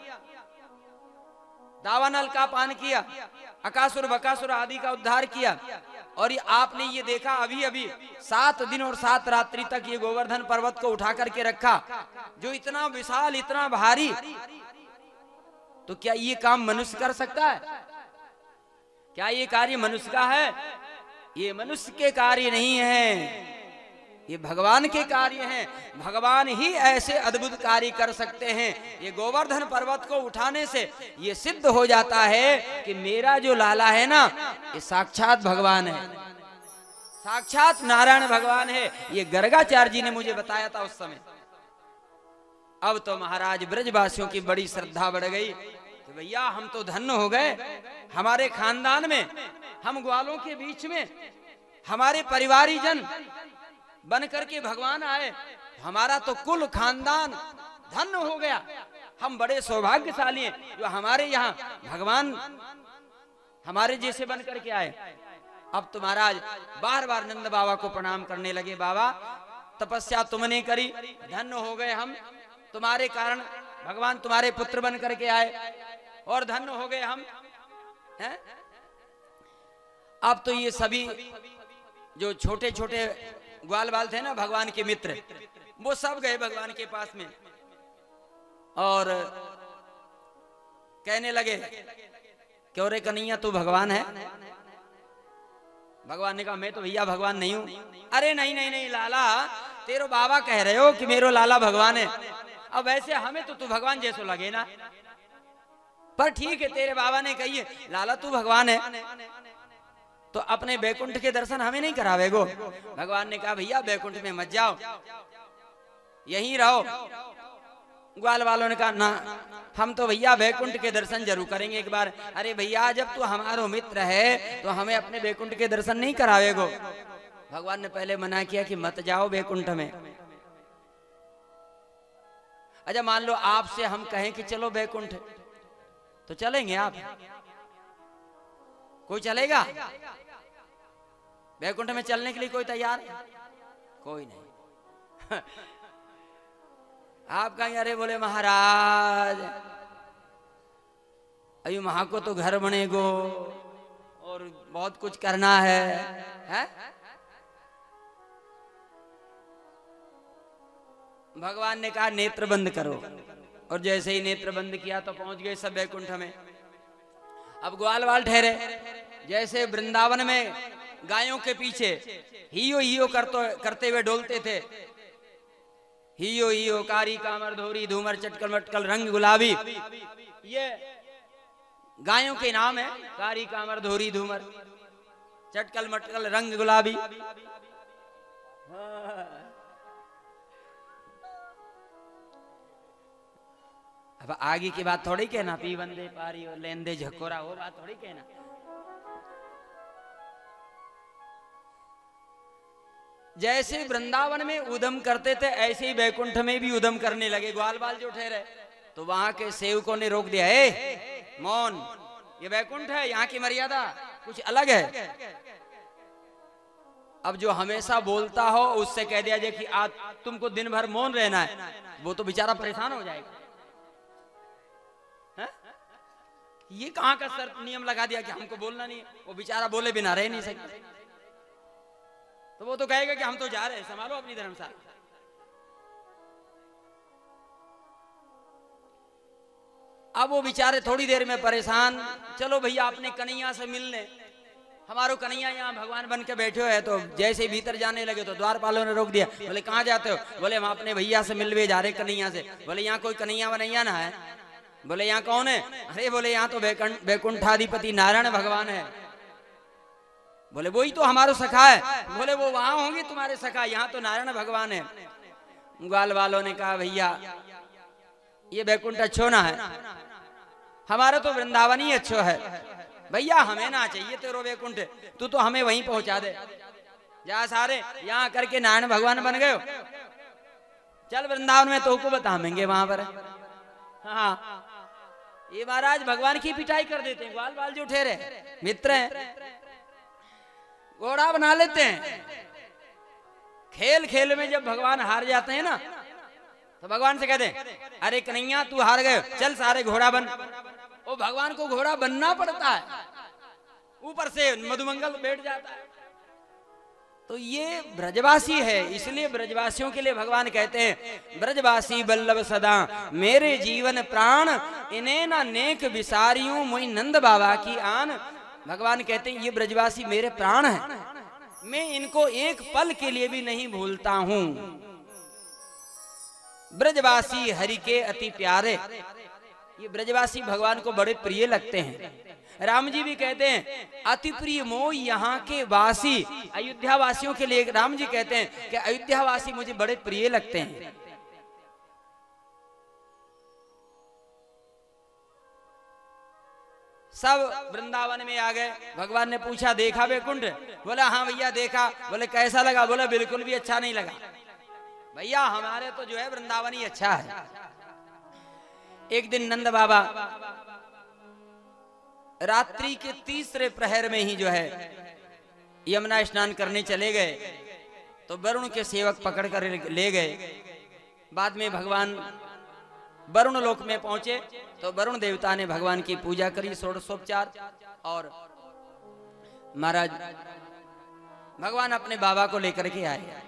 दावानल का पान किया, अकासुर बकासुर आदि का उद्धार किया। और ये आपने ये देखा अभी अभी सात दिन और सात रात्रि तक ये गोवर्धन पर्वत को उठा करके रखा, जो इतना विशाल इतना भारी। तो क्या ये काम मनुष्य कर सकता है? क्या ये कार्य मनुष्य का है? ये मनुष्य के कार्य नहीं है, ये भगवान के कार्य हैं। भगवान ही ऐसे अद्भुत कार्य कर सकते हैं। ये गोवर्धन पर्वत को उठाने से ये सिद्ध हो जाता है कि मेरा जो लाला है ना, ये साक्षात भगवान है, साक्षात नारायण भगवान है। ये गर्गाचार्य जी ने मुझे बताया था उस समय। अब तो महाराज ब्रजवासियों की बड़ी श्रद्धा बढ़ गई कि भैया हम तो धन्य हो गए, हमारे खानदान में, हम ग्वालों के बीच में हमारे परिवारी जन बन करके भगवान आए, हमारा तो कुल खानदान धन्य हो गया। हम बड़े सौभाग्यशाली हैं जो हमारे यहाँ भगवान हमारे जैसे बन करके आए। अब तो महाराज बार बार नंद बाबा को प्रणाम करने लगे, बाबा तपस्या तुमने करी, धन्य हो गए हम, तुम्हारे कारण भगवान तुम्हारे पुत्र बन करके आए और धन्य हो गए हम हैं? अब तो ये सभी जो छोटे छोटे ग्वाल बाल थे ना भगवान के मित्र, वो सब गए भगवान के पास में और कहने लगे क्यों रे कन्हैया तू भगवान है? भगवान ने कहा मैं तो भैया भगवान नहीं हूं। अरे नहीं नहीं नहीं लाला, तेरो बाबा कह रहे हो कि मेरो लाला भगवान है। अब वैसे हमें तो तू भगवान जैसो लगे ना, पर ठीक है तेरे बाबा ने कही है लाला तू भगवान है, तो अपने बैकुंठ के दर्शन हमें नहीं करावेगो? भगवान ने कहा भैया बैकुंठ में मत जाओ, यहीं रहो। ग्वाल वालों ने कहा ना, हम तो भैया बैकुंठ के दर्शन जरूर करेंगे एक बार। अरे भैया जब तू हमारो मित्र है तो हमें अपने बैकुंठ के दर्शन नहीं करावेगो? भगवान ने पहले मना किया कि मत जाओ बैकुंठ में। अच्छा मान लो आपसे हम कहें कि चलो बैकुंठ, तो चलेंगे आप? कोई चलेगा? बैकुंठ में चलने के लिए कोई तैयार है? कोई नहीं। आप कहेंगे अरे बोले महाराज अभी वहां को तो घर बनेगो और बहुत कुछ करना है, है? भगवान ने कहा नेत्र बंद करो, और जैसे ही नेत्र बंद किया तो पहुंच गए सब वैकुंठ में। अब ग्वाल बाल ठहरे, जैसे वृंदावन में गायों के पीछे हियो हियो करतो करते हुए डोलते थे, हियो हियो कारी कामर धोरी धूमर चटकल मटकल रंग गुलाबी, ये गायों के नाम है, कारी कामर धोरी धूमर चटकल मटकल रंग गुलाबी। अब आगे की बात थोड़ी कहना, पी बंदे पारी और लेंदे झकोरा, वो बात थोड़ी कहना। जैसे वृंदावन में उदम करते थे ऐसे ही वैकुंठ में भी उदम करने लगे। ग्वाल बाल जो ठहरे तो वहां के सेवकों ने रोक दिया, ए मौन, ये वैकुंठ है, यहाँ की मर्यादा कुछ अलग है। अब जो हमेशा बोलता हो उससे कह दिया जाए कि आज तुमको दिन भर मौन रहना है, वो तो बेचारा परेशान हो जाएगा। है? ये कहां का सर नियम लगा दिया कि हमको बोलना नहीं है, वो बेचारा बोले बिना रह नहीं सकता, तो वो तो कहेगा कि हम तो जा रहे हैं, संभालो अपनी धर्मशाला। अब वो बेचारे थोड़ी देर में परेशान, चलो भैया अपने कन्हैया से मिलने, हमारो कन्हैया यहाँ भगवान बन के बैठे हो है। तो जैसे ही भीतर जाने लगे तो द्वारपालों ने रोक दिया, बोले कहाँ जाते हो? बोले हम अपने भैया से मिलवे जा रहे कन्हैया से। बोले यहाँ कोई कन्हैया बनैया ना है? बोले यहाँ कौन है? अरे बोले यहाँ तो वैकुंठाधिपति नारायण भगवान है। बोले वही तो हमारो सखा है। बोले वो वहां होंगे तुम्हारे सखा, यहाँ तो नारायण भगवान है। ग्वाल वालों ने कहा भैया ये वैकुंठ अच्छो ना है, हमारा तो वृंदावन ही अच्छो है, भैया हमें ना चाहिए तेरो वैकुंठ, तू तो हमें वहीं पहुंचा दे। जा सारे यहाँ करके नारायण भगवान बन गए, चल वृंदावन में तो को बताएंगे वहां पर। हाँ ये महाराज भगवान की पिटाई कर देते हैं। ग्वाल बाल जो ठहरे मित्र हैं, घोड़ा बना लेते हैं। खेल खेल में जब भगवान हार जाते हैं ना तो भगवान से कहते हैं अरे कन्हैया तू हार गए, चल सारे घोड़ा बन। वो भगवान को घोड़ा बनना पड़ता है, ऊपर से मधुमंगल बैठ जाता है। तो ये ब्रजवासी है, इसलिए ब्रजवासियों के लिए भगवान कहते हैं ब्रजवासी बल्लभ सदा मेरे जीवन प्राण, इन्हें ना नेक विसारियों मुई नंद बाबा की आन। भगवान कहते हैं ये ब्रजवासी मेरे प्राण हैं, मैं इनको एक पल के लिए भी नहीं भूलता हूं। ब्रजवासी हरि के अति प्यारे, ये ब्रजवासी भगवान को बड़े प्रिय लगते हैं। राम जी भी कहते हैं अति प्रिय मोह यहाँ के वासी। अयोध्या वासियों के लिए राम जी कहते हैं कि अयोध्या वासी मुझे बड़े प्रिय लगते हैं। सब वृंदावन में आ गए। भगवान ने पूछा देखा वैकुंठ? बोला हाँ भैया देखा। बोले कैसा लगा? बोला बिल्कुल भी अच्छा नहीं लगा भैया, हमारे तो जो है वृंदावन ही अच्छा है। एक दिन नंद बाबा रात्रि के तीसरे प्रहर में ही जो है यमुना स्नान करने चले गए, तो वरुण के सेवक पकड़ कर ले गए। बाद में भगवान वरुण लोक में पहुंचे तो वरुण देवता ने भगवान की पूजा करी, षोडशोपचार, और महाराज भगवान अपने बाबा को लेकर के आए।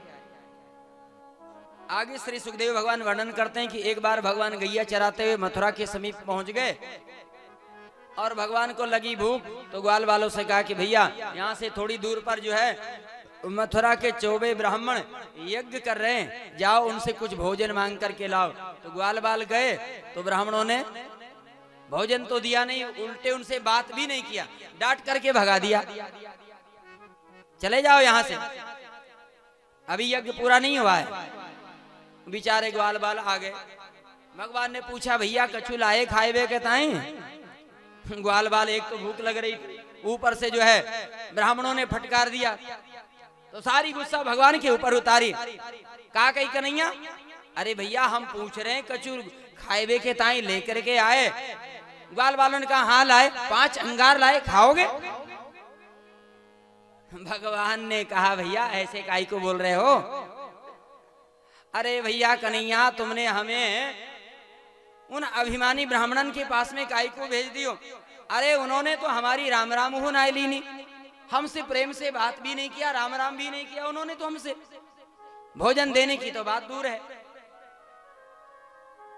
आगे श्री सुखदेव भगवान वर्णन करते हैं कि एक बार भगवान गैया चराते हुए मथुरा के समीप पहुंच गए और भगवान को लगी भूख, तो ग्वाल वालों से कहा कि भैया यहाँ से थोड़ी दूर पर जो है मथुरा के चौबे ब्राह्मण यज्ञ कर रहे हैं, जाओ उनसे कुछ भोजन मांग करके लाओ। तो ग्वाल बाल गए तो ब्राह्मणों ने भोजन तो दिया नहीं, उल्टे उनसे बात भी नहीं किया, डांट करके भगा दिया, चले जाओ यहाँ से, अभी यज्ञ पूरा नहीं हुआ है। बेचारे ग्वाल बाल आ गए। भगवान ने पूछा भैया कछु लाए खाए वे कहताएं? ग्वाल बाल एक तो भूख लग रही, ऊपर से जो है ब्राह्मणों ने फटकार दिया, तो सारी गुस्सा भगवान के ऊपर उतारी। कहा कही कन्हैया अरे भैया हम पूछ रहे हैं कछु खाए के ताई लेकर के आए? ग्वाल बालों ने कहा हाँ लाए, पांच अंगार लाए, खाओगे? भगवान ने कहा भैया ऐसे काई को बोल रहे हो? अरे भैया कन्हैया तुमने हमें उन अभिमानी ब्राह्मणन के पास में काई को भेज दियो? अरे उन्होंने तो हमारी राम राम हो ना ली नहीं, हमसे प्रेम से बात भी नहीं किया, राम राम भी नहीं किया उन्होंने तो हमसे, भोजन देने की तो बात दूर है।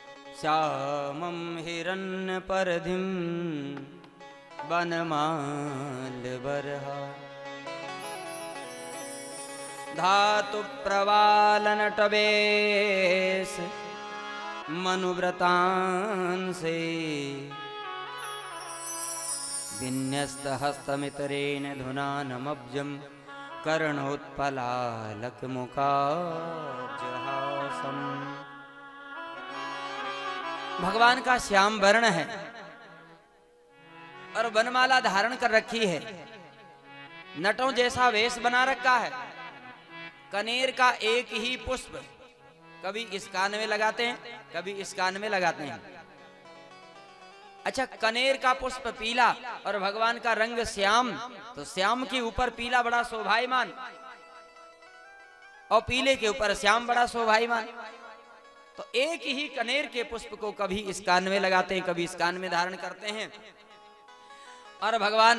श्यामं हिरण्यपर्धिं वनमालबर्हा धातु प्रवालनटवेश मनुव्रतांसे विन्यस्तहस्तमितरेण धुनानमब्जं कर्णोत्पलालकमुखाब्जहासम्। भगवान का श्याम वर्ण है और वनमाला धारण कर रखी है, नटों जैसा वेश बना रखा है। कनेर का एक ही पुष्प कभी इस कान में लगाते हैं, कभी इस कान में लगाते हैं। अच्छा, कनेर का पुष्प पीला और भगवान का रंग श्याम, तो श्याम के ऊपर पीला बड़ा शोभायमान और पीले के ऊपर श्याम बड़ा शोभायमान। तो एक ही कनेर के पुष्प को कभी इस कान में लगाते हैं, कभी इस कान में धारण करते हैं। और भगवान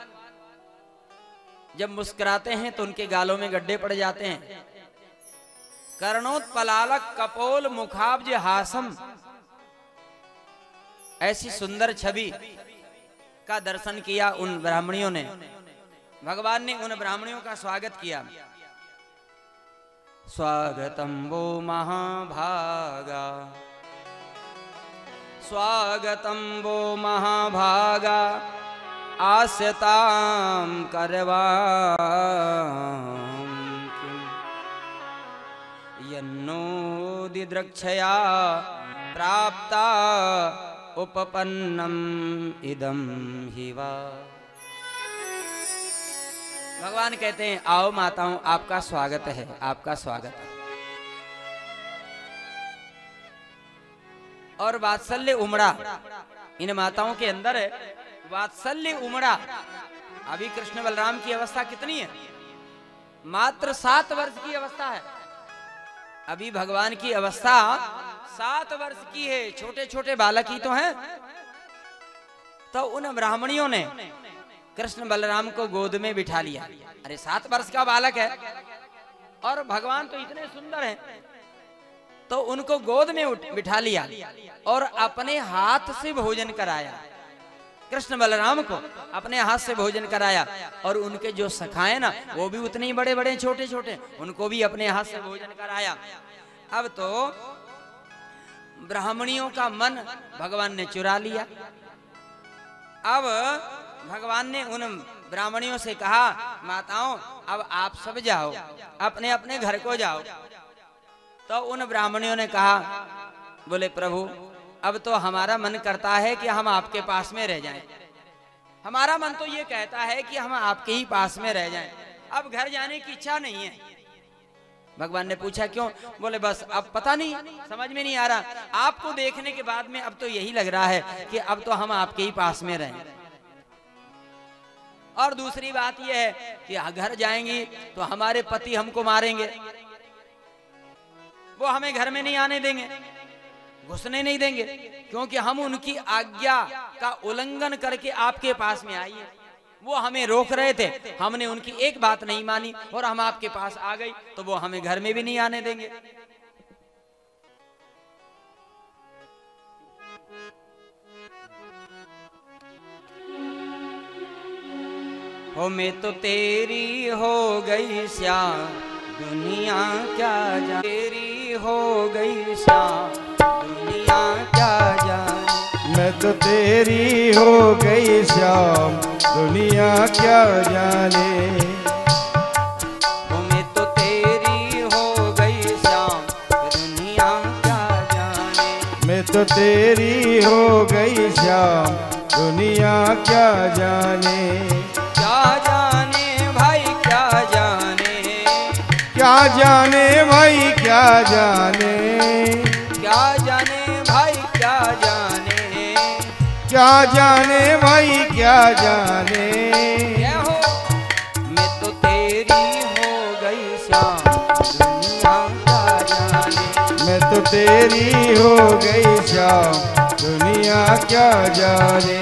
जब मुस्कुराते हैं तो उनके गालों में गड्ढे पड़ जाते हैं। कर्णोत्पलालक कपोल मुखाब्ज हासम, ऐसी सुंदर छवि का दर्शन किया उन ब्राह्मणियों ने। भगवान ने उन ब्राह्मणियों का स्वागत किया। स्वागतम वो महाभागा, स्वागतम वो महाभागा, आस्यतां करवां यन्नो दिद्रक्षया प्राप्ता उपपन्नम इदं हिवा। भगवान कहते हैं, आओ माताओं, आपका स्वागत है, आपका स्वागत है। और वात्सल्य उमड़ा इन माताओं के अंदर है, वात्सल्य उमड़ा। अभी कृष्ण बलराम की अवस्था कितनी है? मात्र सात वर्ष की अवस्था है। अभी भगवान की अवस्था सात वर्ष की है, छोटे छोटे बालक ही तो हैं। तो उन ब्राह्मणियों ने कृष्ण बलराम को गोद में बिठा लिया। अरे सात वर्ष का बालक है और भगवान तो इतने सुंदर हैं, तो उनको गोद में बिठा लिया और अपने हाथ से भोजन कराया। कृष्ण बलराम को अपने हाथ से भोजन कराया और उनके जो सखाए ना, वो भी उतने ही बड़े बड़े छोटे छोटे, उनको भी अपने हाथ से भोजन कराया। अब तो ब्राह्मणियों का मन भगवान ने चुरा लिया। अब भगवान ने उन ब्राह्मणियों से कहा, माताओं अब आप सब जाओ, अपने अपने घर को जाओ। तो उन ब्राह्मणियों ने कहा, बोले प्रभु अब तो हमारा मन करता है कि हम आपके पास में रह जाएं। हमारा मन तो ये कहता है कि हम आपके ही पास में रह जाएं, अब घर जाने की इच्छा नहीं है। भगवान ने पूछा क्यों? बोले बस अब पता नहीं, समझ में नहीं आ रहा, आपको देखने के बाद में अब तो यही लग रहा है कि अब तो हम आपके ही पास में रहें। और दूसरी बात यह है कि घर जाएंगी तो हमारे पति हमको मारेंगे, वो हमें घर में नहीं आने देंगे, घुसने नहीं देंगे, क्योंकि हम उनकी आज्ञा का उल्लंघन करके आपके पास में आई है। वो हमें रोक रहे थे, हमने उनकी एक बात नहीं मानी और हम आपके पास आ गई, तो वो हमें घर में भी नहीं आने देंगे। हो मैं तो तेरी हो गई श्याम, दुनिया क्या जाने, तेरी हो गई श्याम, दुनिया क्या जाने। मैं तो तेरी हो गई श्याम, दुनिया क्या जाने। हो मैं तो तेरी हो गई श्याम, दुनिया क्या जाने। मैं तो तेरी हो गई श्याम, दुनिया क्या जाने। क्या जाने भाई क्या जाने, क्या जाने भाई क्या जाने, क्या जाने भाई क्या जाने, क्या जाने भाई क्या जाने। क्या हो मैं तो तेरी हो गई श्याम, दुनिया क्या जाने। मैं तो तेरी हो गई श्याम, दुनिया क्या जाने।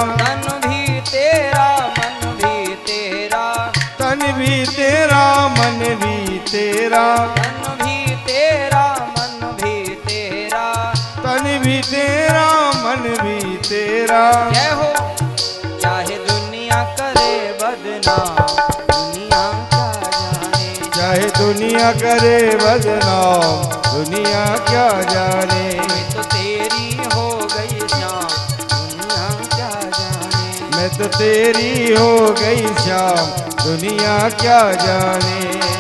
तन भी तेरा मन भी तेरा, तन भी तेरा मन भी तेरा, तन भी तेरा मन भी तेरा, तन भी तेरा मन भी तेरा। जय हो चाहे दुनिया करे बदनाम, दुनिया क्या जाने, चाहे दुनिया करे बदनाम, दुनिया क्या जाने। मैं तो तेरी हो गई शाम, दुनिया क्या जाने, मैं तो तेरी हो गई शाम, दुनिया क्या जाने।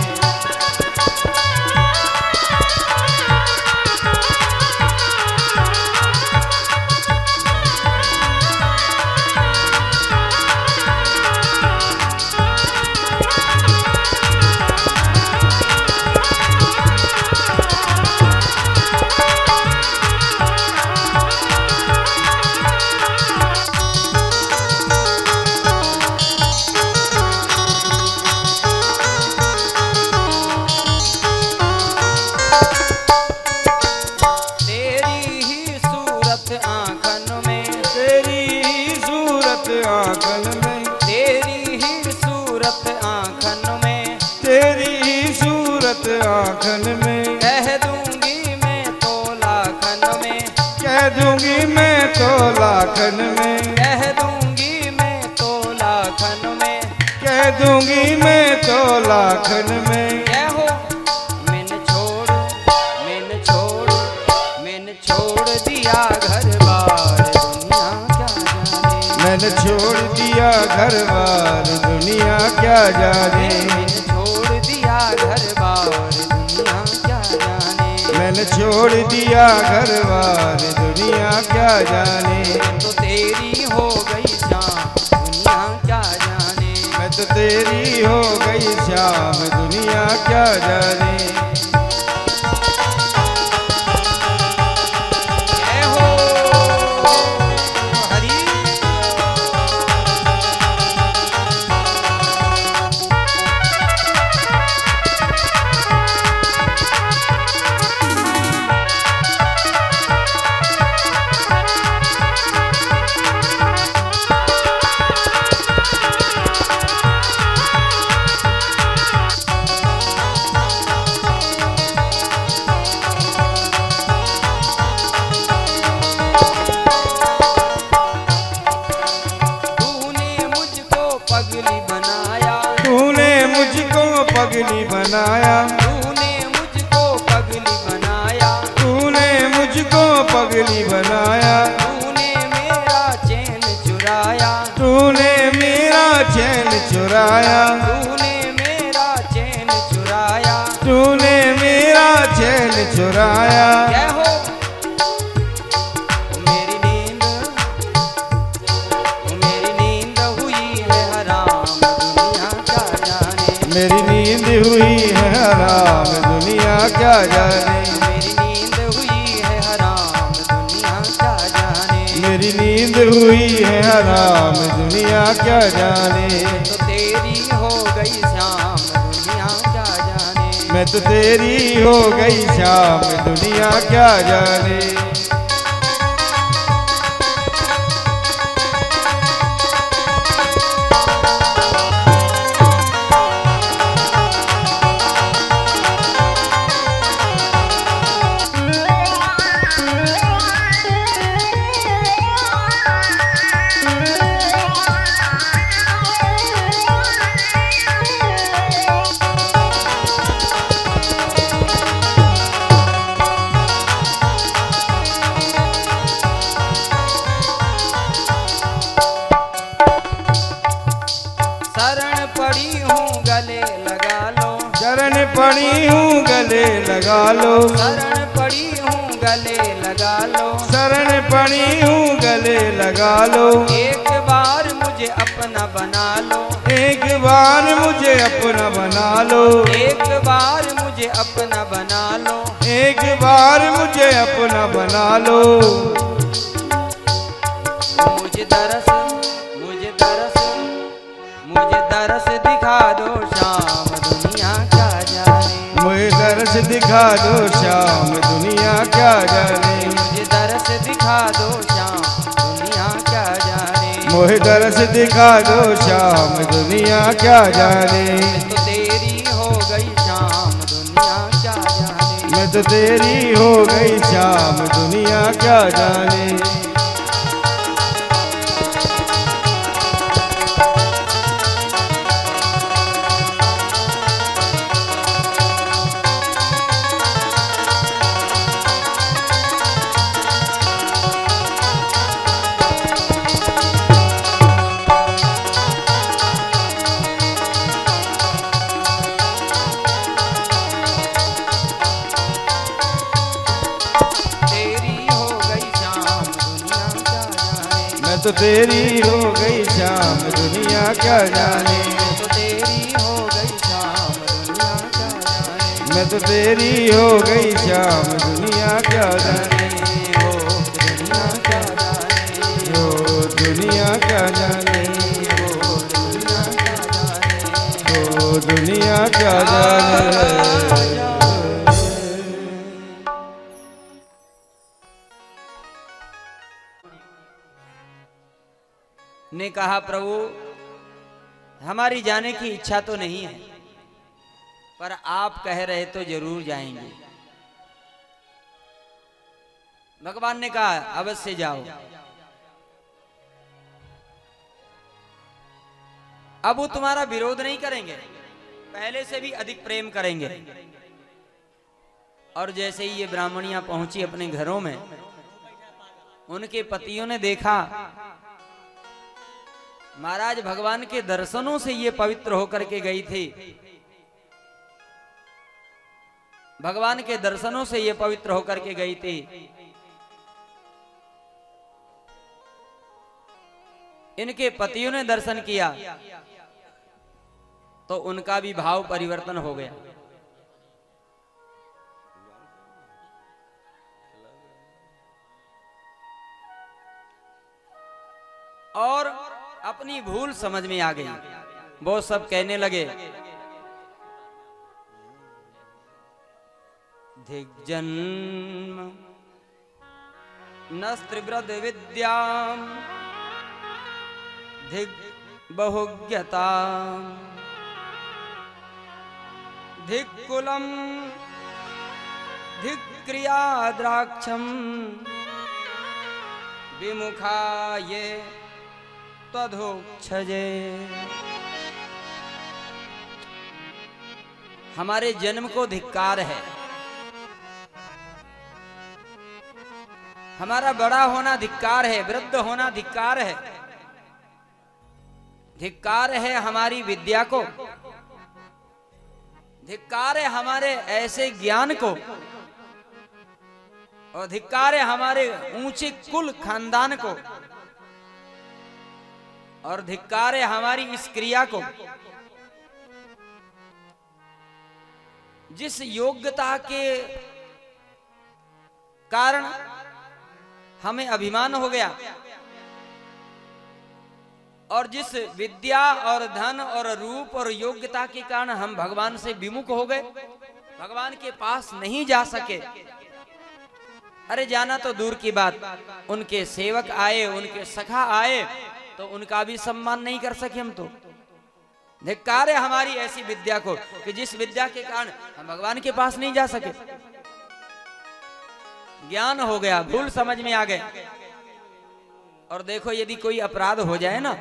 आंखन में, तेरी ही सूरत आंखन में, तेरी ही सूरत आंखन में। कह दूंगी मैं तो लाखन में, कह दूंगी मैं तो लाखन में, कह दूंगी मैं तो लाखन में, कह दूंगी मैं तो लाखन में। कह हो मैंने छोड़, मैंने छोड़, मैंने छोड़ दिया घर बार, दुनिया क्या जाने, मैंने छोड़ दिया घर बार, दुनिया क्या जाने। मैंने छोड़ दिया घर बार, दुनिया क्या जाने, मैंने छोड़ दिया घर बार, दुनिया क्या जाने। मैं तो तेरी हो गई शाम, दुनिया क्या जाने, मैं तो तेरी हो गई शाम, दुनिया क्या जाने। जय हो हरि। पगली बनाया, तूने मुझको पगली बनाया, तूने मुझको पगली बनाया, तूने मुझको पगली बनाया। तूने मेरा चैन चुराया, तूने मेरा चैन चुराया, तूने मेरा चैन चुराया, तूने मेरा चैन चुराया। जय हो मेरी नींद, मेरी नींद हुई है हराम, दुनिया क्या जाने, मेरी नींद हुई है हराम, दुनिया क्या जाने। मेरी नींद हुई है हराम, दुनिया क्या जाने, मेरी नींद हुई है हराम, दुनिया क्या जाने। तो तेरी हो गई शाम, दुनिया क्या जाने, मैं तो तेरी हो गई शाम, दुनिया क्या जाने। शरण पड़ी हूँ गले लगा लो, शरण पड़ी हूँ गले लगा लो, शरण पड़ी हूँ गले लगा लो, शरण पड़ी हूँ गले लगा लो। एक बार मुझे अपना बना लो, एक बार मुझे अपना बना लो, एक बार मुझे अपना बना लो, एक बार मुझे अपना बना लो। मुझे दरस, मुझे दरस, मुझे दरस दिखा दो शाम, दुनिया क्या जाने, मुझे दरस दिखा दो शाम, दुनिया क्या जाने। मुझे दरस दिखा दो शाम, दुनिया क्या जाने, मोहे दरस दिखा दो श्याम दुनिया क्या जाने। तो तेरी हो गई शाम दुनिया क्या जाने। मैं तो तेरी हो गई श्याम दुनिया क्या जाने। तो तेरी हो गई श्याम दुनिया क्या जाने। तो तेरी हो गई श्याम दुनिया क्या जाने। मैं तो तेरी हो गई श्याम दुनिया क्या जाने। वो दुनिया क्या जाने। वो दुनिया क्या जाने। वो दुनिया क्या जाने। वो दुनिया क्या जाने। ने कहा प्रभु हमारी जाने की इच्छा तो नहीं है, पर आप कह रहे तो जरूर जाएंगे। भगवान ने कहा अवश्य जाओ। अब वो तुम्हारा विरोध नहीं करेंगे, पहले से भी अधिक प्रेम करेंगे। और जैसे ही ये ब्राह्मणियां पहुंची अपने घरों में, उनके पतियों ने देखा महाराज भगवान के दर्शनों से ये पवित्र होकर के गई थी, भगवान के दर्शनों से ये पवित्र होकर के गई थी। इनके पतियों ने दर्शन किया तो उनका भी भाव परिवर्तन हो गया। और अपनी भूल समझ में आ गई। वो सब कहने लगे धिग्जन्म नस्त्रिव्रत विद्याम धिग बहुज्ञता धिक्कुलम धिक्क्रिया द्राक्षम विमुखा ये तदोक्षजे। हमारे जन्म को धिक्कार है, हमारा बड़ा होना धिक्कार है, वृद्ध होना धिक्कार है। धिक्कार है हमारी विद्या को, धिक्कार है हमारे ऐसे ज्ञान को, और धिक्कार है हमारे ऊंचे कुल खानदान को, और धिक्कार है हमारी इस क्रिया को। जिस योग्यता के कारण हमें अभिमान हो गया, और जिस विद्या और धन और रूप और योग्यता के कारण हम भगवान से विमुख हो गए, भगवान के पास नहीं जा सके। अरे जाना तो दूर की बात, उनके सेवक आए, उनके सखा आए तो उनका भी सम्मान नहीं कर सके हम। तो धिक्कार है हमारी ऐसी विद्या को कि जिस विद्या के कारण हम भगवान के पास नहीं जा सके। ज्ञान हो गया, भूल समझ में आ गए। और देखो यदि कोई अपराध हो जाए ना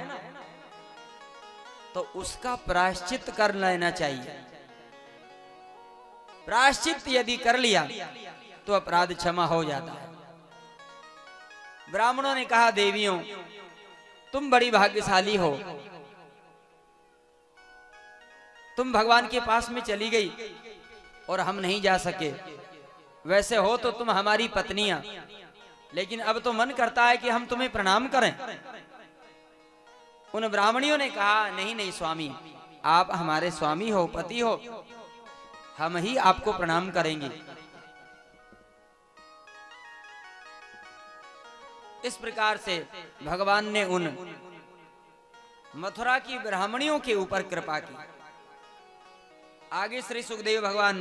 तो उसका प्रायश्चित कर लेना चाहिए। प्रायश्चित यदि कर लिया तो अपराध क्षमा हो जाता है। ब्राह्मणों ने कहा देवियों तुम बड़ी भाग्यशाली हो, तुम भगवान के पास में चली गई और हम नहीं जा सके। वैसे हो तो तुम हमारी पत्नियां, लेकिन अब तो मन करता है कि हम तुम्हें प्रणाम करें। उन ब्राह्मणियों ने कहा नहीं नहीं स्वामी, आप हमारे स्वामी हो, पति हो, हम ही आपको प्रणाम करेंगे। इस प्रकार से भगवान ने उन मथुरा की ब्राह्मणियों के ऊपर कृपा की। आगे श्री सुखदेव भगवान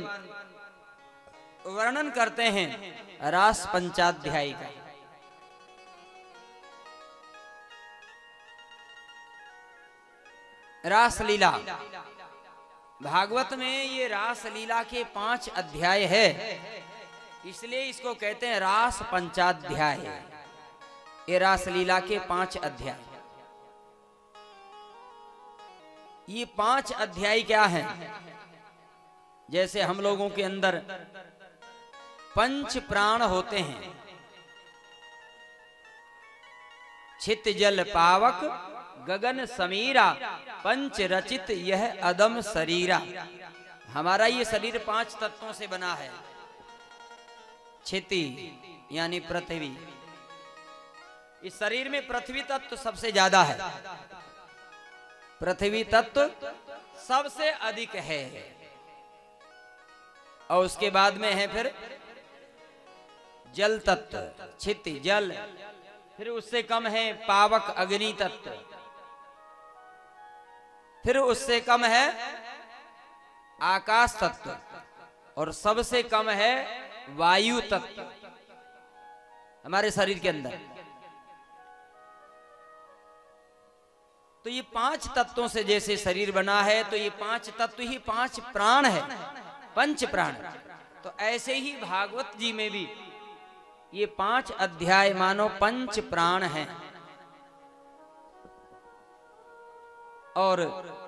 वर्णन करते हैं रास पंचाध्यायी का। रासलीला भागवत में ये रासलीला के पांच अध्याय है, इसलिए इसको कहते हैं रास पंचाध्याय। ये रासलीला के पांच अध्याय। ये पांच अध्याय क्या हैं? जैसे हम लोगों के अंदर पंच प्राण होते हैं, छित जल पावक गगन समीरा पंच रचित यह अदम शरीरा। हमारा ये शरीर पांच तत्वों से बना है। छिति यानी पृथ्वी, इस शरीर में पृथ्वी तत्व सबसे ज्यादा है, पृथ्वी तत्व सबसे अधिक है। और उसके बाद में है फिर जल तत्व, छिति जल, फिर उससे कम है पावक अग्नि तत्व, फिर उससे कम है आकाश तत्व, और सबसे कम है वायु तत्व हमारे शरीर के अंदर। तो ये पांच तत्वों से जैसे शरीर बना है, तो ये पांच तत्व ही पांच प्राण है, पंच प्राण। तो ऐसे ही भागवत जी में भी ये पांच अध्याय मानो पंच प्राण हैं। और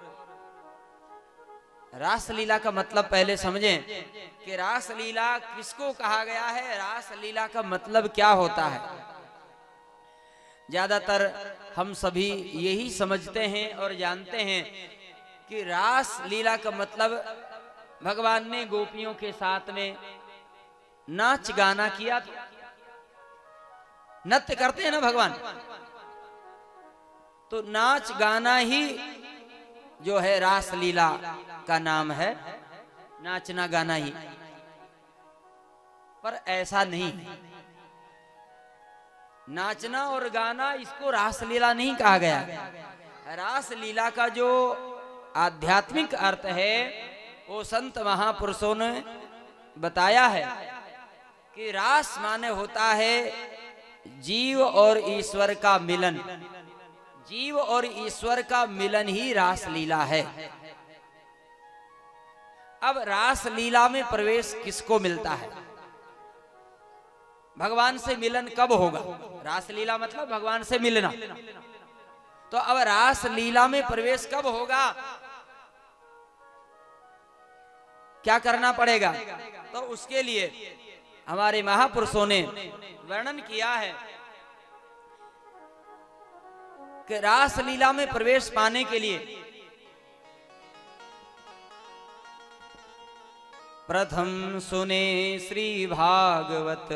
रासलीला का मतलब पहले समझें कि रासलीला किसको कहा गया है, रासलीला का मतलब क्या होता है। ज्यादातर हम सभी यही समझते हैं और जानते हैं कि रासलीला का मतलब भगवान ने गोपियों के साथ में नाच गाना किया। नृत्य करते हैं ना भगवान, तो नाच गाना ही जो है रासलीला का नाम है, नाचना गाना ही। पर ऐसा नहीं, नाचना और गाना इसको रासलीला नहीं कहा गया। रासलीला का जो आध्यात्मिक अर्थ है वो संत महापुरुषों ने बताया है कि रास माने होता है जीव और ईश्वर का मिलन। जीव और ईश्वर का मिलन ही रासलीला है। अब रासलीला में प्रवेश किसको मिलता है? भगवान से मिलन कब होगा? रासलीला मतलब भगवान से मिलना। तो अब रासलीला में प्रवेश कब होगा? क्या करना पड़ेगा? तो उसके लिए हमारे महापुरुषों ने वर्णन किया है कि रासलीला में प्रवेश पाने के लिए प्रथम सुने श्री भागवत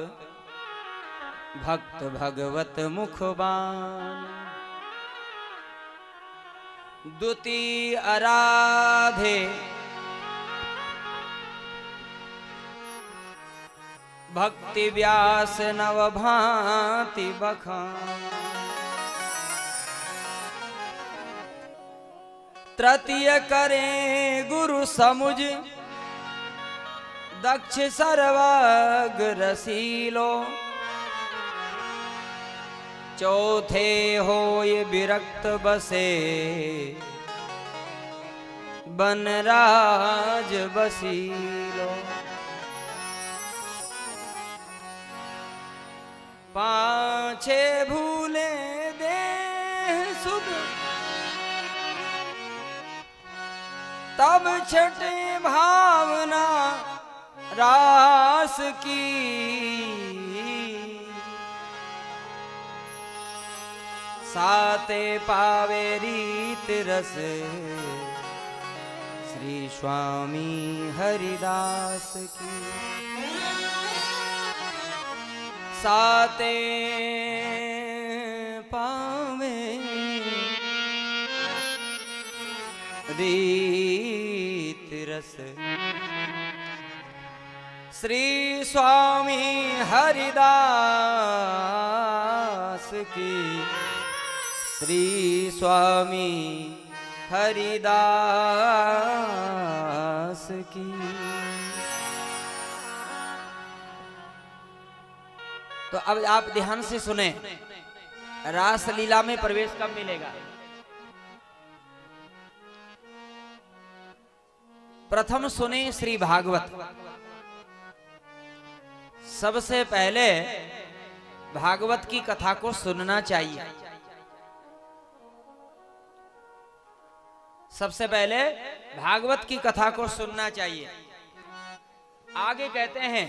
भक्त भगवत मुखबान, द्वितीय आराधे भक्ति व्यास नव भांति बखान, तृतीय करें गुरु समुझ दक्ष सर्वज्ञ रसीलो, चौथे होय विरक्त बसे बनराज बसीलो, पांचे भूले देह सुध तब छठे भावना रास की, साते पावे रीत रस श्री स्वामी हरिदास की, साते पावे रीत रस श्री स्वामी हरिदास की, श्री स्वामी हरिदास की। तो अब आप ध्यान से सुने, रासलीला में प्रवेश कब मिलेगा? प्रथम सुने श्री भागवत। सबसे पहले भागवत की कथा को सुनना चाहिए। सबसे पहले भागवत की कथा को सुनना चाहिए। आगे कहते हैं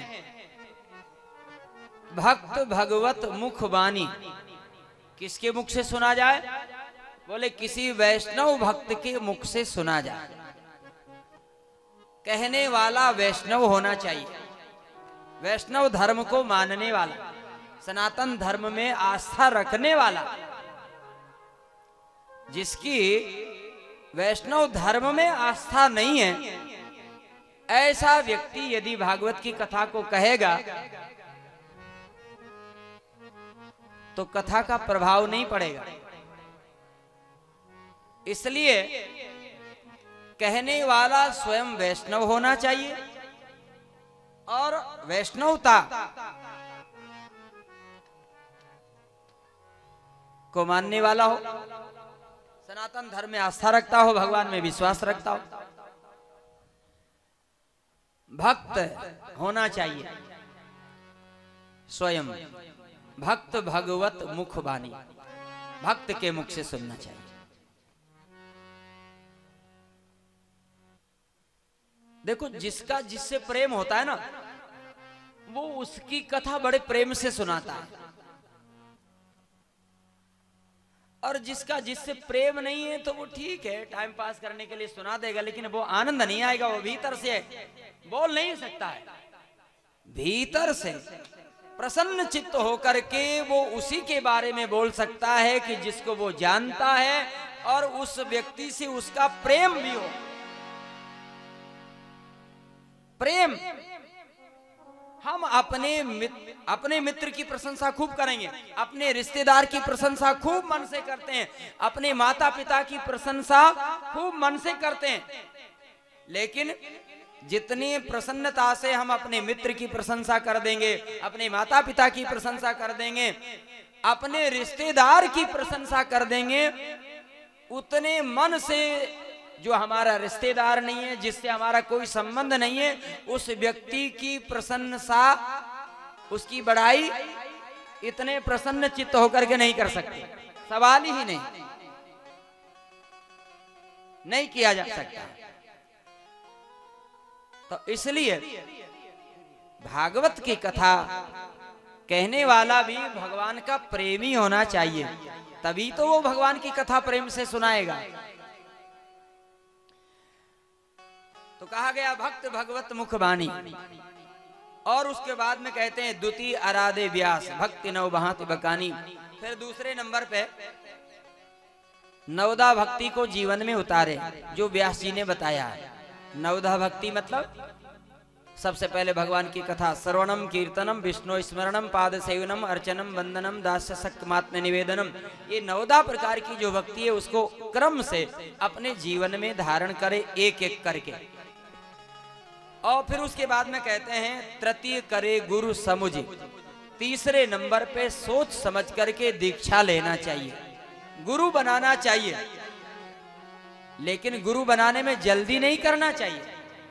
भक्त भगवत मुख वाणी। किसके मुख से सुना जाए? बोले किसी वैष्णव भक्त के मुख से सुना जाए। कहने वाला वैष्णव होना चाहिए, वैष्णव धर्म को मानने वाला, सनातन धर्म में आस्था रखने वाला। जिसकी वैष्णव धर्म में आस्था नहीं है, ऐसा व्यक्ति यदि भागवत की कथा को कहेगा तो कथा का प्रभाव नहीं पड़ेगा। इसलिए कहने वाला स्वयं वैष्णव होना चाहिए और वैष्णवता को मानने वाला हो, सनातन धर्म में आस्था रखता हो, भगवान में विश्वास रखता हो, भक्त होना चाहिए। स्वयं भक्त भगवत मुख वाणी, भक्त के मुख से सुनना चाहिए। देखो जिसका जिससे प्रेम होता है ना, वो उसकी कथा बड़े प्रेम से सुनाता है, और जिसका जिससे प्रेम नहीं है तो वो ठीक है, टाइम पास करने के लिए सुना देगा, लेकिन वो आनंद नहीं आएगा। वो भीतर से बोल नहीं सकता है, भीतर से प्रसन्न चित्त होकर के वो उसी के बारे में बोल सकता है कि जिसको वो जानता है और उस व्यक्ति से उसका प्रेम भी हो। प्रेम हम अपने मित्र, अपने मित्र की प्रशंसा खूब करेंगे, अपने रिश्तेदार की प्रशंसा खूब मन से करते हैं, अपने माता पिता की प्रशंसा खूब मन से करते हैं, लेकिन जितनी प्रसन्नता से हम अपने मित्र की प्रशंसा कर देंगे, अपने माता पिता की प्रशंसा कर देंगे, अपने रिश्तेदार की प्रशंसा कर देंगे, उतने मन से जो हमारा रिश्तेदार नहीं है, जिससे हमारा कोई संबंध नहीं है, उस व्यक्ति की प्रशंसा, उसकी बड़ाई इतने प्रसन्न चित्त होकर के नहीं कर सकते। सवाल ही नहीं नहीं किया जा सकता। तो इसलिए भागवत की कथा कहने वाला भी भगवान का प्रेमी होना चाहिए, तभी तो वो भगवान की कथा प्रेम से सुनाएगा। तो कहा गया भक्त भगवत मुख वाणी, और उसके बाद में कहते हैं द्वितीय आराधे व्यास भक्ति नव बहात बकानी। फिर दूसरे नंबर पे नवदा भक्ति को जीवन में उतारे, जो व्यास जी ने बताया है। नवदा भक्ति मतलब सबसे पहले भगवान की कथा, श्रवणम कीर्तनम विष्णु स्मरणम पाद सेवनम अर्चनम वंदनम दास्य शक्तिमात्म निवेदनम। ये नवदा प्रकार की जो भक्ति है उसको क्रम से अपने जीवन में धारण करे, एक एक करके। और फिर उसके बाद में कहते हैं तृतीय करे गुरु समुझ। तीसरे नंबर पे सोच समझ करके दीक्षा लेना चाहिए, गुरु बनाना चाहिए, लेकिन गुरु बनाने में जल्दी नहीं करना चाहिए।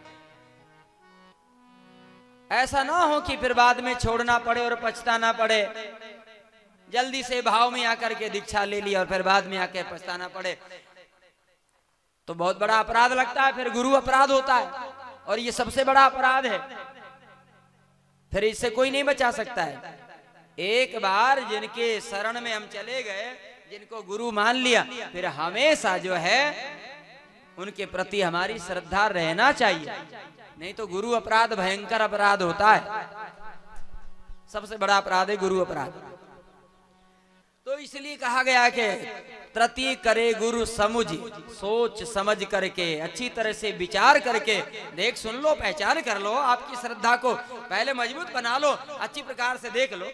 ऐसा ना हो कि फिर बाद में छोड़ना पड़े और पछताना पड़े। जल्दी से भाव में आकर के दीक्षा ले ली और फिर बाद में आके पछताना पड़े तो बहुत बड़ा अपराध लगता है, फिर गुरु अपराध होता है, और ये सबसे बड़ा अपराध है। फिर इससे कोई नहीं बचा सकता है। एक बार जिनके शरण में हम चले गए, जिनको गुरु मान लिया, फिर हमेशा जो है उनके प्रति हमारी श्रद्धा रहना चाहिए, नहीं तो गुरु अपराध भयंकर अपराध होता है। सबसे बड़ा अपराध है गुरु अपराध। तो इसलिए कहा गया कि तृतीय करे गुरु समुझ, सोच समझ करके अच्छी तरह से विचार करके देख सुन लो, पहचान कर लो, आपकी श्रद्धा को पहले मजबूत बना लो, अच्छी प्रकार से देख लो।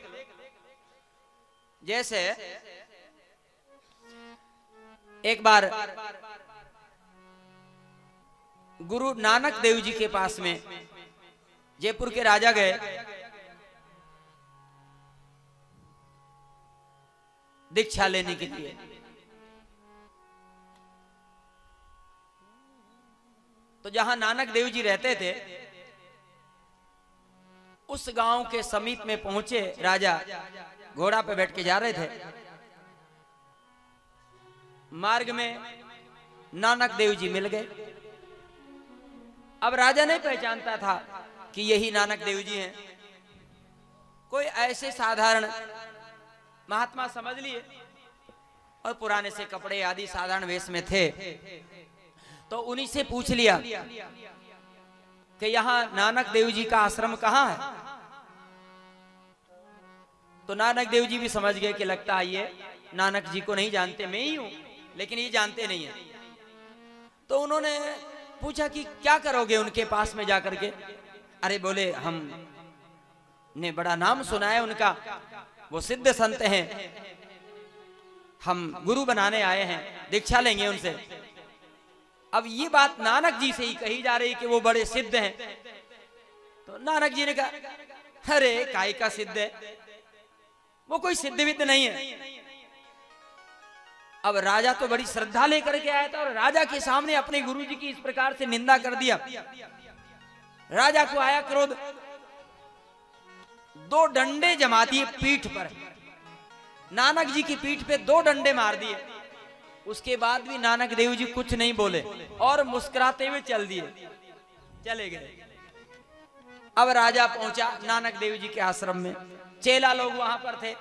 जैसे एक बार गुरु नानक देव जी के पास में जयपुर के राजा गए, दीक्षा लेने के लिए। तो तो जहां नानक देव जी रहते थे उस गांव के समीप में पहुंचे राजा, घोड़ा पे बैठ के जा रहे थे। मार्ग में नानक देव जी मिल गए। अब राजा नहीं पहचानता था कि यही नानक देव जी हैं। कोई ऐसे साधारण महात्मा समझ लिए और पुराने से कपड़े आदि साधारण वेश में थे, तो उन्हीं से पूछ लिया कि यहाँ नानक देव जी का आश्रम कहाँ है। तो नानक देव जी भी समझ गए कि लगता है ये नानक जी को नहीं जानते, मैं ही हूं, लेकिन ये जानते नहीं है। तो उन्होंने पूछा कि क्या करोगे उनके पास में जाकर के। अरे बोले हम ने बड़ा नाम सुना है उनका, वो सिद्ध संत हैं, हम गुरु बनाने आए हैं, दीक्षा लेंगे उनसे। अब ये बात नानक जी से ही कही जा रही कि वो बड़े सिद्ध हैं। तो नानक जी ने कहा अरे काय का सिद्ध है, वो कोई सिद्ध विद्ध नहीं है। अब राजा तो बड़ी श्रद्धा लेकर के आया था और राजा के सामने अपने गुरु जी की इस प्रकार से निंदा कर दिया। राजा को आया क्रोध, दो डंडे जमा दिए पीठ पर, नानक जी की पीठ पे दो डंडे मार दिए। उसके बाद भी नानक देव जी कुछ नहीं बोले और मुस्कुराते हुए चल दिए, चले गए। अब राजा पहुंचा नानक देव जी के आश्रम में, चेला लोग वहां पर थे।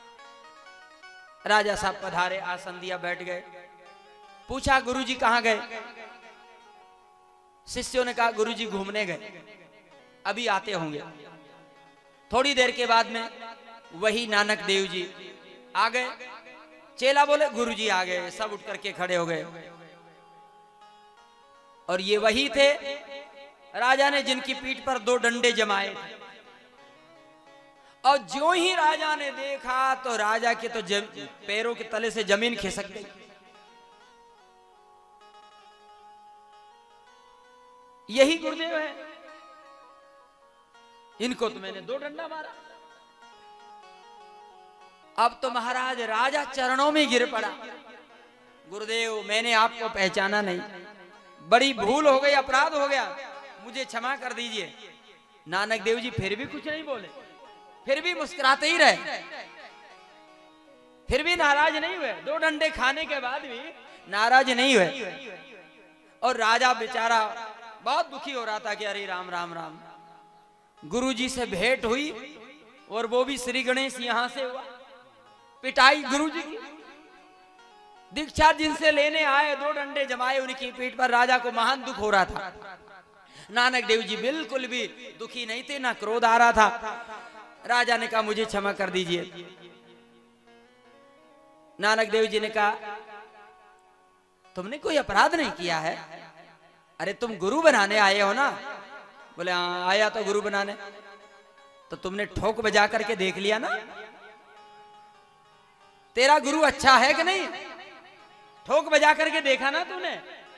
राजा साहब पधारे, आसन दिया, बैठ गए। पूछा गुरुजी कहां गए। शिष्यों ने कहा गुरुजी घूमने गए, अभी आते होंगे। थोड़ी देर के बाद में वही नानक देव जी आ गए। चेला बोले गुरुजी आ गए, सब उठ करके खड़े हो गए। और ये वही थे राजा ने जिनकी पीठ पर दो डंडे जमाए। और जो ही राजा ने देखा तो राजा के तो जम, पैरों के तले से जमीन खिसक गई। यही गुरुदेव है, इनको तो मैंने दो डंडा मारा। अब तो महाराज राजा चरणों में गिर पड़ा। गुरुदेव मैंने आपको पहचाना नहीं, बड़ी भूल हो गई, अपराध हो गया, मुझे क्षमा कर दीजिए। नानक देव जी फिर भी कुछ नहीं बोले, फिर भी मुस्कुराते ही रहे, फिर भी नाराज नहीं हुए। दो डंडे खाने के बाद भी नाराज नहीं हुए। और राजा बेचारा बहुत दुखी हो रहा था कि अरे राम राम राम, गुरुजी से भेंट हुई और वो भी श्री गणेश यहां से हुआ, पिटाई गुरुजी की। दीक्षा जिनसे लेने आए दो डंडे जमाए उनकी पीठ पर, राजा को महान दुख हो रहा था। नानक देव जी बिल्कुल भी दुखी नहीं थे, ना क्रोध आ रहा था। राजा ने कहा मुझे क्षमा कर दीजिए। नानक देव जी ने कहा तुमने कोई अपराध नहीं किया है, अरे तुम गुरु बनाने आए हो ना। बोले हाँ आया तो गुरु बनाने। तो तुमने ठोक बजा करके देख लिया ना, तेरा गुरु अच्छा है कि नहीं, ठोक बजा करके देखा ना तूने।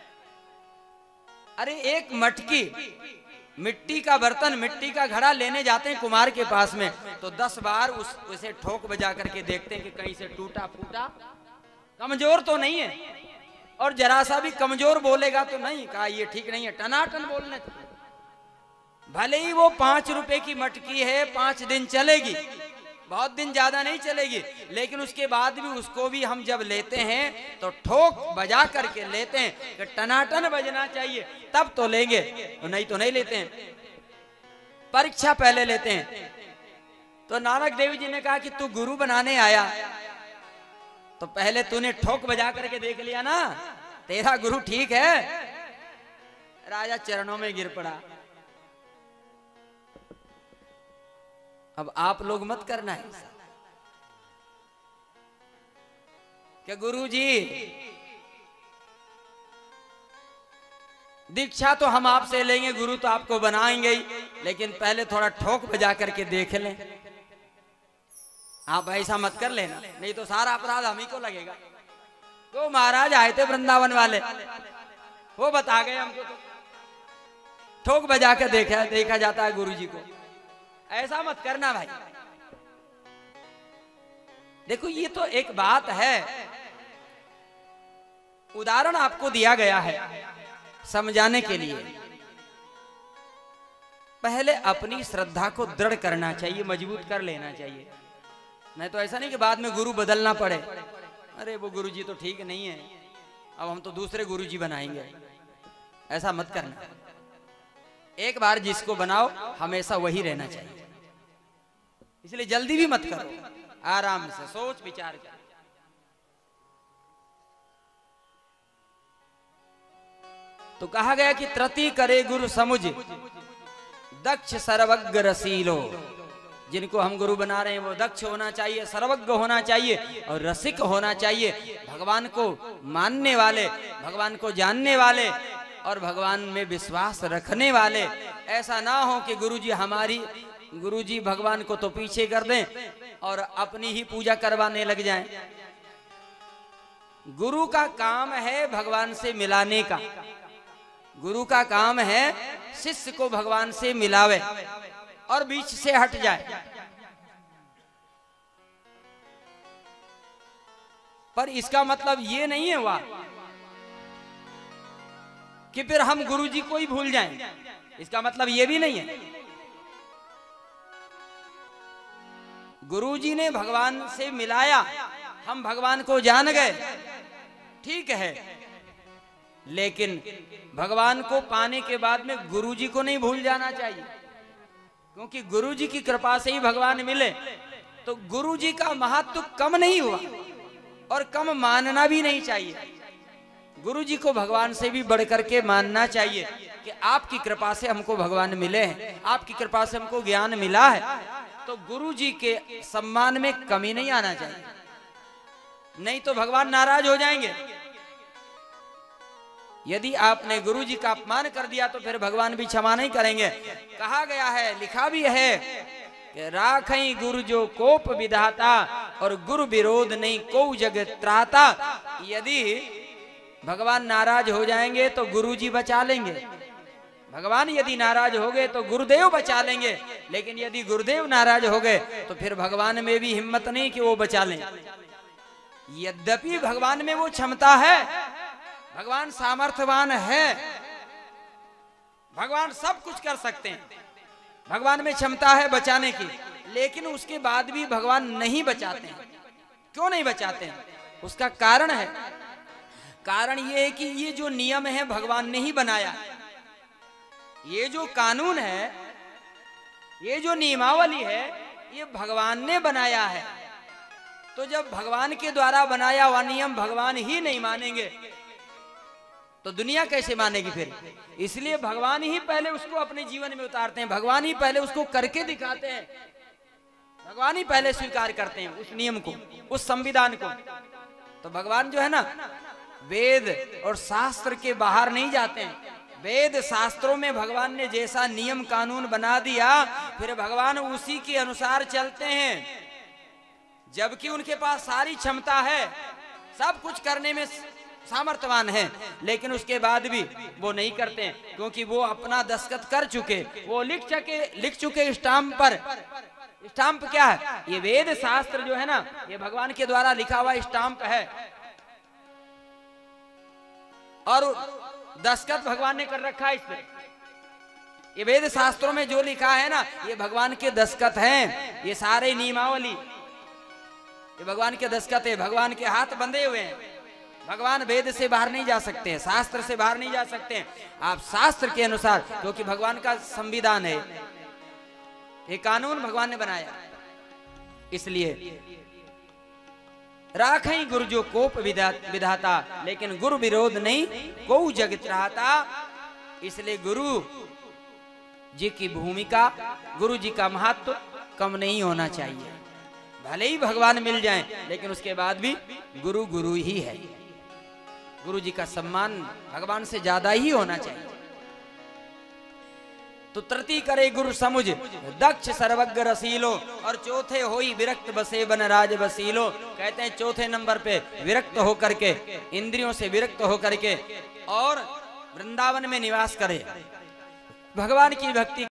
अरे एक मटकी मिट्टी का बर्तन, मिट्टी का घड़ा लेने जाते हैं कुम्हार के पास में, तो दस बार उस उसे ठोक बजा करके देखते हैं कि कहीं से टूटा फूटा, कमजोर तो नहीं है। और जरा सा भी कमजोर बोलेगा तो नहीं, कहा ये ठीक नहीं है, टनाटन बोलने। भले ही वो पांच रुपए की मटकी है, पांच दिन चलेगी, बहुत दिन ज्यादा नहीं चलेगी, लेकिन उसके बाद भी उसको भी हम जब लेते हैं तो ठोक बजा करके लेते हैं कि टनाटन बजना चाहिए, तब तो लेंगे, तो नहीं तो नहीं लेते हैं। परीक्षा पहले लेते हैं। तो नानक देव जी ने कहा कि तू गुरु बनाने आया तो पहले तूने ठोक बजा करके देख लिया ना, तेरा गुरु ठीक है। राजा चरणों में गिर पड़ा। अब आप लोग मत करना है कि गुरुजी दीक्षा तो हम आपसे लेंगे, गुरु तो आपको बनाएंगे ही, लेकिन पहले थोड़ा ठोक बजा करके देख लें। आप ऐसा मत कर लेना, नहीं तो सारा अपराध हम ही को लगेगा। तो महाराज आए थे वृंदावन वाले, वो बता गए हमको, तो ठोक बजा कर देखा देखा जाता है गुरुजी को। ऐसा मत करना भाई। देखो ये तो एक बात है, उदाहरण आपको दिया गया है समझाने के लिए पहले अपनी श्रद्धा को दृढ़ करना चाहिए, मजबूत कर लेना चाहिए। नहीं तो ऐसा नहीं कि बाद में गुरु बदलना पड़े, अरे वो गुरुजी तो ठीक नहीं है, अब हम तो दूसरे गुरुजी बनाएंगे। ऐसा मत करना। एक बार जिसको बनाओ हमेशा वही रहना चाहिए। इसलिए जल्दी भी मत करो, आराम से सोच विचार कर। तो कहा गया कि त्रति करे गुरु समुझ, दक्ष सर्वज्ञ रसीलो। जिनको हम गुरु बना रहे हैं वो दक्ष होना चाहिए, सर्वज्ञ होना चाहिए और रसिक होना चाहिए। भगवान को मानने वाले, भगवान को जानने वाले और भगवान में विश्वास रखने वाले। ऐसा ना हो कि गुरुजी हमारी गुरुजी भगवान को तो पीछे कर दें और अपनी ही पूजा करवाने लग जाएं। गुरु का काम है भगवान से मिलाने का। गुरु का काम है शिष्य को भगवान से मिलावे और बीच से हट जाए। पर इसका मतलब ये नहीं है हुआ कि फिर हम गुरुजी को ही भूल जाएं। इसका मतलब ये भी नहीं है। गुरुजी ने भगवान से मिलाया, हम भगवान को जान गए, ठीक है, लेकिन भगवान को पाने के बाद में गुरुजी को नहीं भूल जाना चाहिए। क्योंकि गुरुजी की कृपा से ही भगवान मिले, तो गुरुजी का महत्व कम नहीं हुआ और कम मानना भी नहीं चाहिए। गुरुजी को भगवान से भी बढ़कर के मानना चाहिए कि आपकी कृपा से हमको भगवान मिले हैं, आपकी कृपा से हमको ज्ञान मिला है। तो गुरुजी के सम्मान में कमी नहीं आना चाहिए, नहीं तो भगवान नाराज हो जाएंगे। यदि आपने गुरुजी का अपमान कर दिया तो फिर भगवान भी क्षमा नहीं करेंगे। कहा गया है, लिखा भी है कि राखई गुरु जो कोप विधाता और गुरु विरोध नहीं को जग त्राता। यदि भगवान नाराज हो जाएंगे तो गुरुजी बचा लेंगे, भगवान यदि नाराज हो गए तो गुरुदेव बचा लेंगे, लेकिन यदि गुरुदेव नाराज हो गए तो फिर भगवान में भी हिम्मत नहीं कि वो बचा लें। यद्यपि भगवान में वो क्षमता है, भगवान सामर्थ्यवान है, भगवान सब कुछ कर सकते हैं, भगवान में क्षमता है बचाने की, लेकिन उसके बाद भी भगवान नहीं बचाते हैं। क्यों नहीं बचाते हैं? उसका कारण है। कारण ये है कि ये जो नियम है भगवान ने ही बनाया, ये जो कानून है, ये जो नियमावली है, ये भगवान ने बनाया है। तो जब भगवान के द्वारा बनाया हुआ नियम भगवान ही नहीं मानेंगे तो दुनिया कैसे मानेगी फिर? इसलिए भगवान ही पहले उसको अपने जीवन में उतारते हैं, भगवान ही पहले उसको करके दिखाते हैं, भगवान ही पहले स्वीकार करते हैं उस नियम को, उस संविधान को। तो भगवान जो है ना, वेद और शास्त्र के बाहर नहीं जाते हैं। वेद शास्त्रों में भगवान ने जैसा नियम कानून बना दिया, फिर भगवान उसी के अनुसार चलते हैं, जबकि उनके पास सारी क्षमता है, सब कुछ करने में सामर्थ्यवान है, लेकिन उसके बाद भी वो नहीं करते हैं, क्योंकि वो अपना दस्तखत कर चुके, वो लिख चुके लिख चुके स्टाम्प पर। स्टाम्प क्या है? ये वेद शास्त्र जो है ना, ये भगवान के द्वारा लिखा हुआ स्टाम्प है, और दस्तखत भगवान ने कर रखा है इस पे। ये वेद शास्त्रों में जो लिखा है ना, ये भगवान के दस्तखत हैं। ये सारे नियमावली ये भगवान के दस्तखत है, भगवान के हाथ बंधे हुए हैं। भगवान वेद से बाहर नहीं जा सकते हैं, शास्त्र से बाहर नहीं जा सकते हैं। आप शास्त्र के अनुसार, क्योंकि भगवान का संविधान है, ये कानून भगवान ने बनाया, इसलिए राखई गुरु जो कोप विधाता, लेकिन गुरु विरोध नहीं को जग त्राता। इसलिए गुरु जी की भूमिका, गुरु जी का महत्व कम नहीं होना चाहिए। भले ही भगवान मिल जाएं, लेकिन उसके बाद भी गुरु गुरु ही है। गुरु जी का सम्मान भगवान से ज्यादा ही होना चाहिए। तो त्रति करे गुरु समुझ, दक्ष सर्वज्ञ रसीलो, और चौथे होई विरक्त बसे बन राज बसीलो। कहते हैं चौथे नंबर पे विरक्त होकर के, इंद्रियों से विरक्त होकर के और वृंदावन में निवास करे, भगवान की भक्ति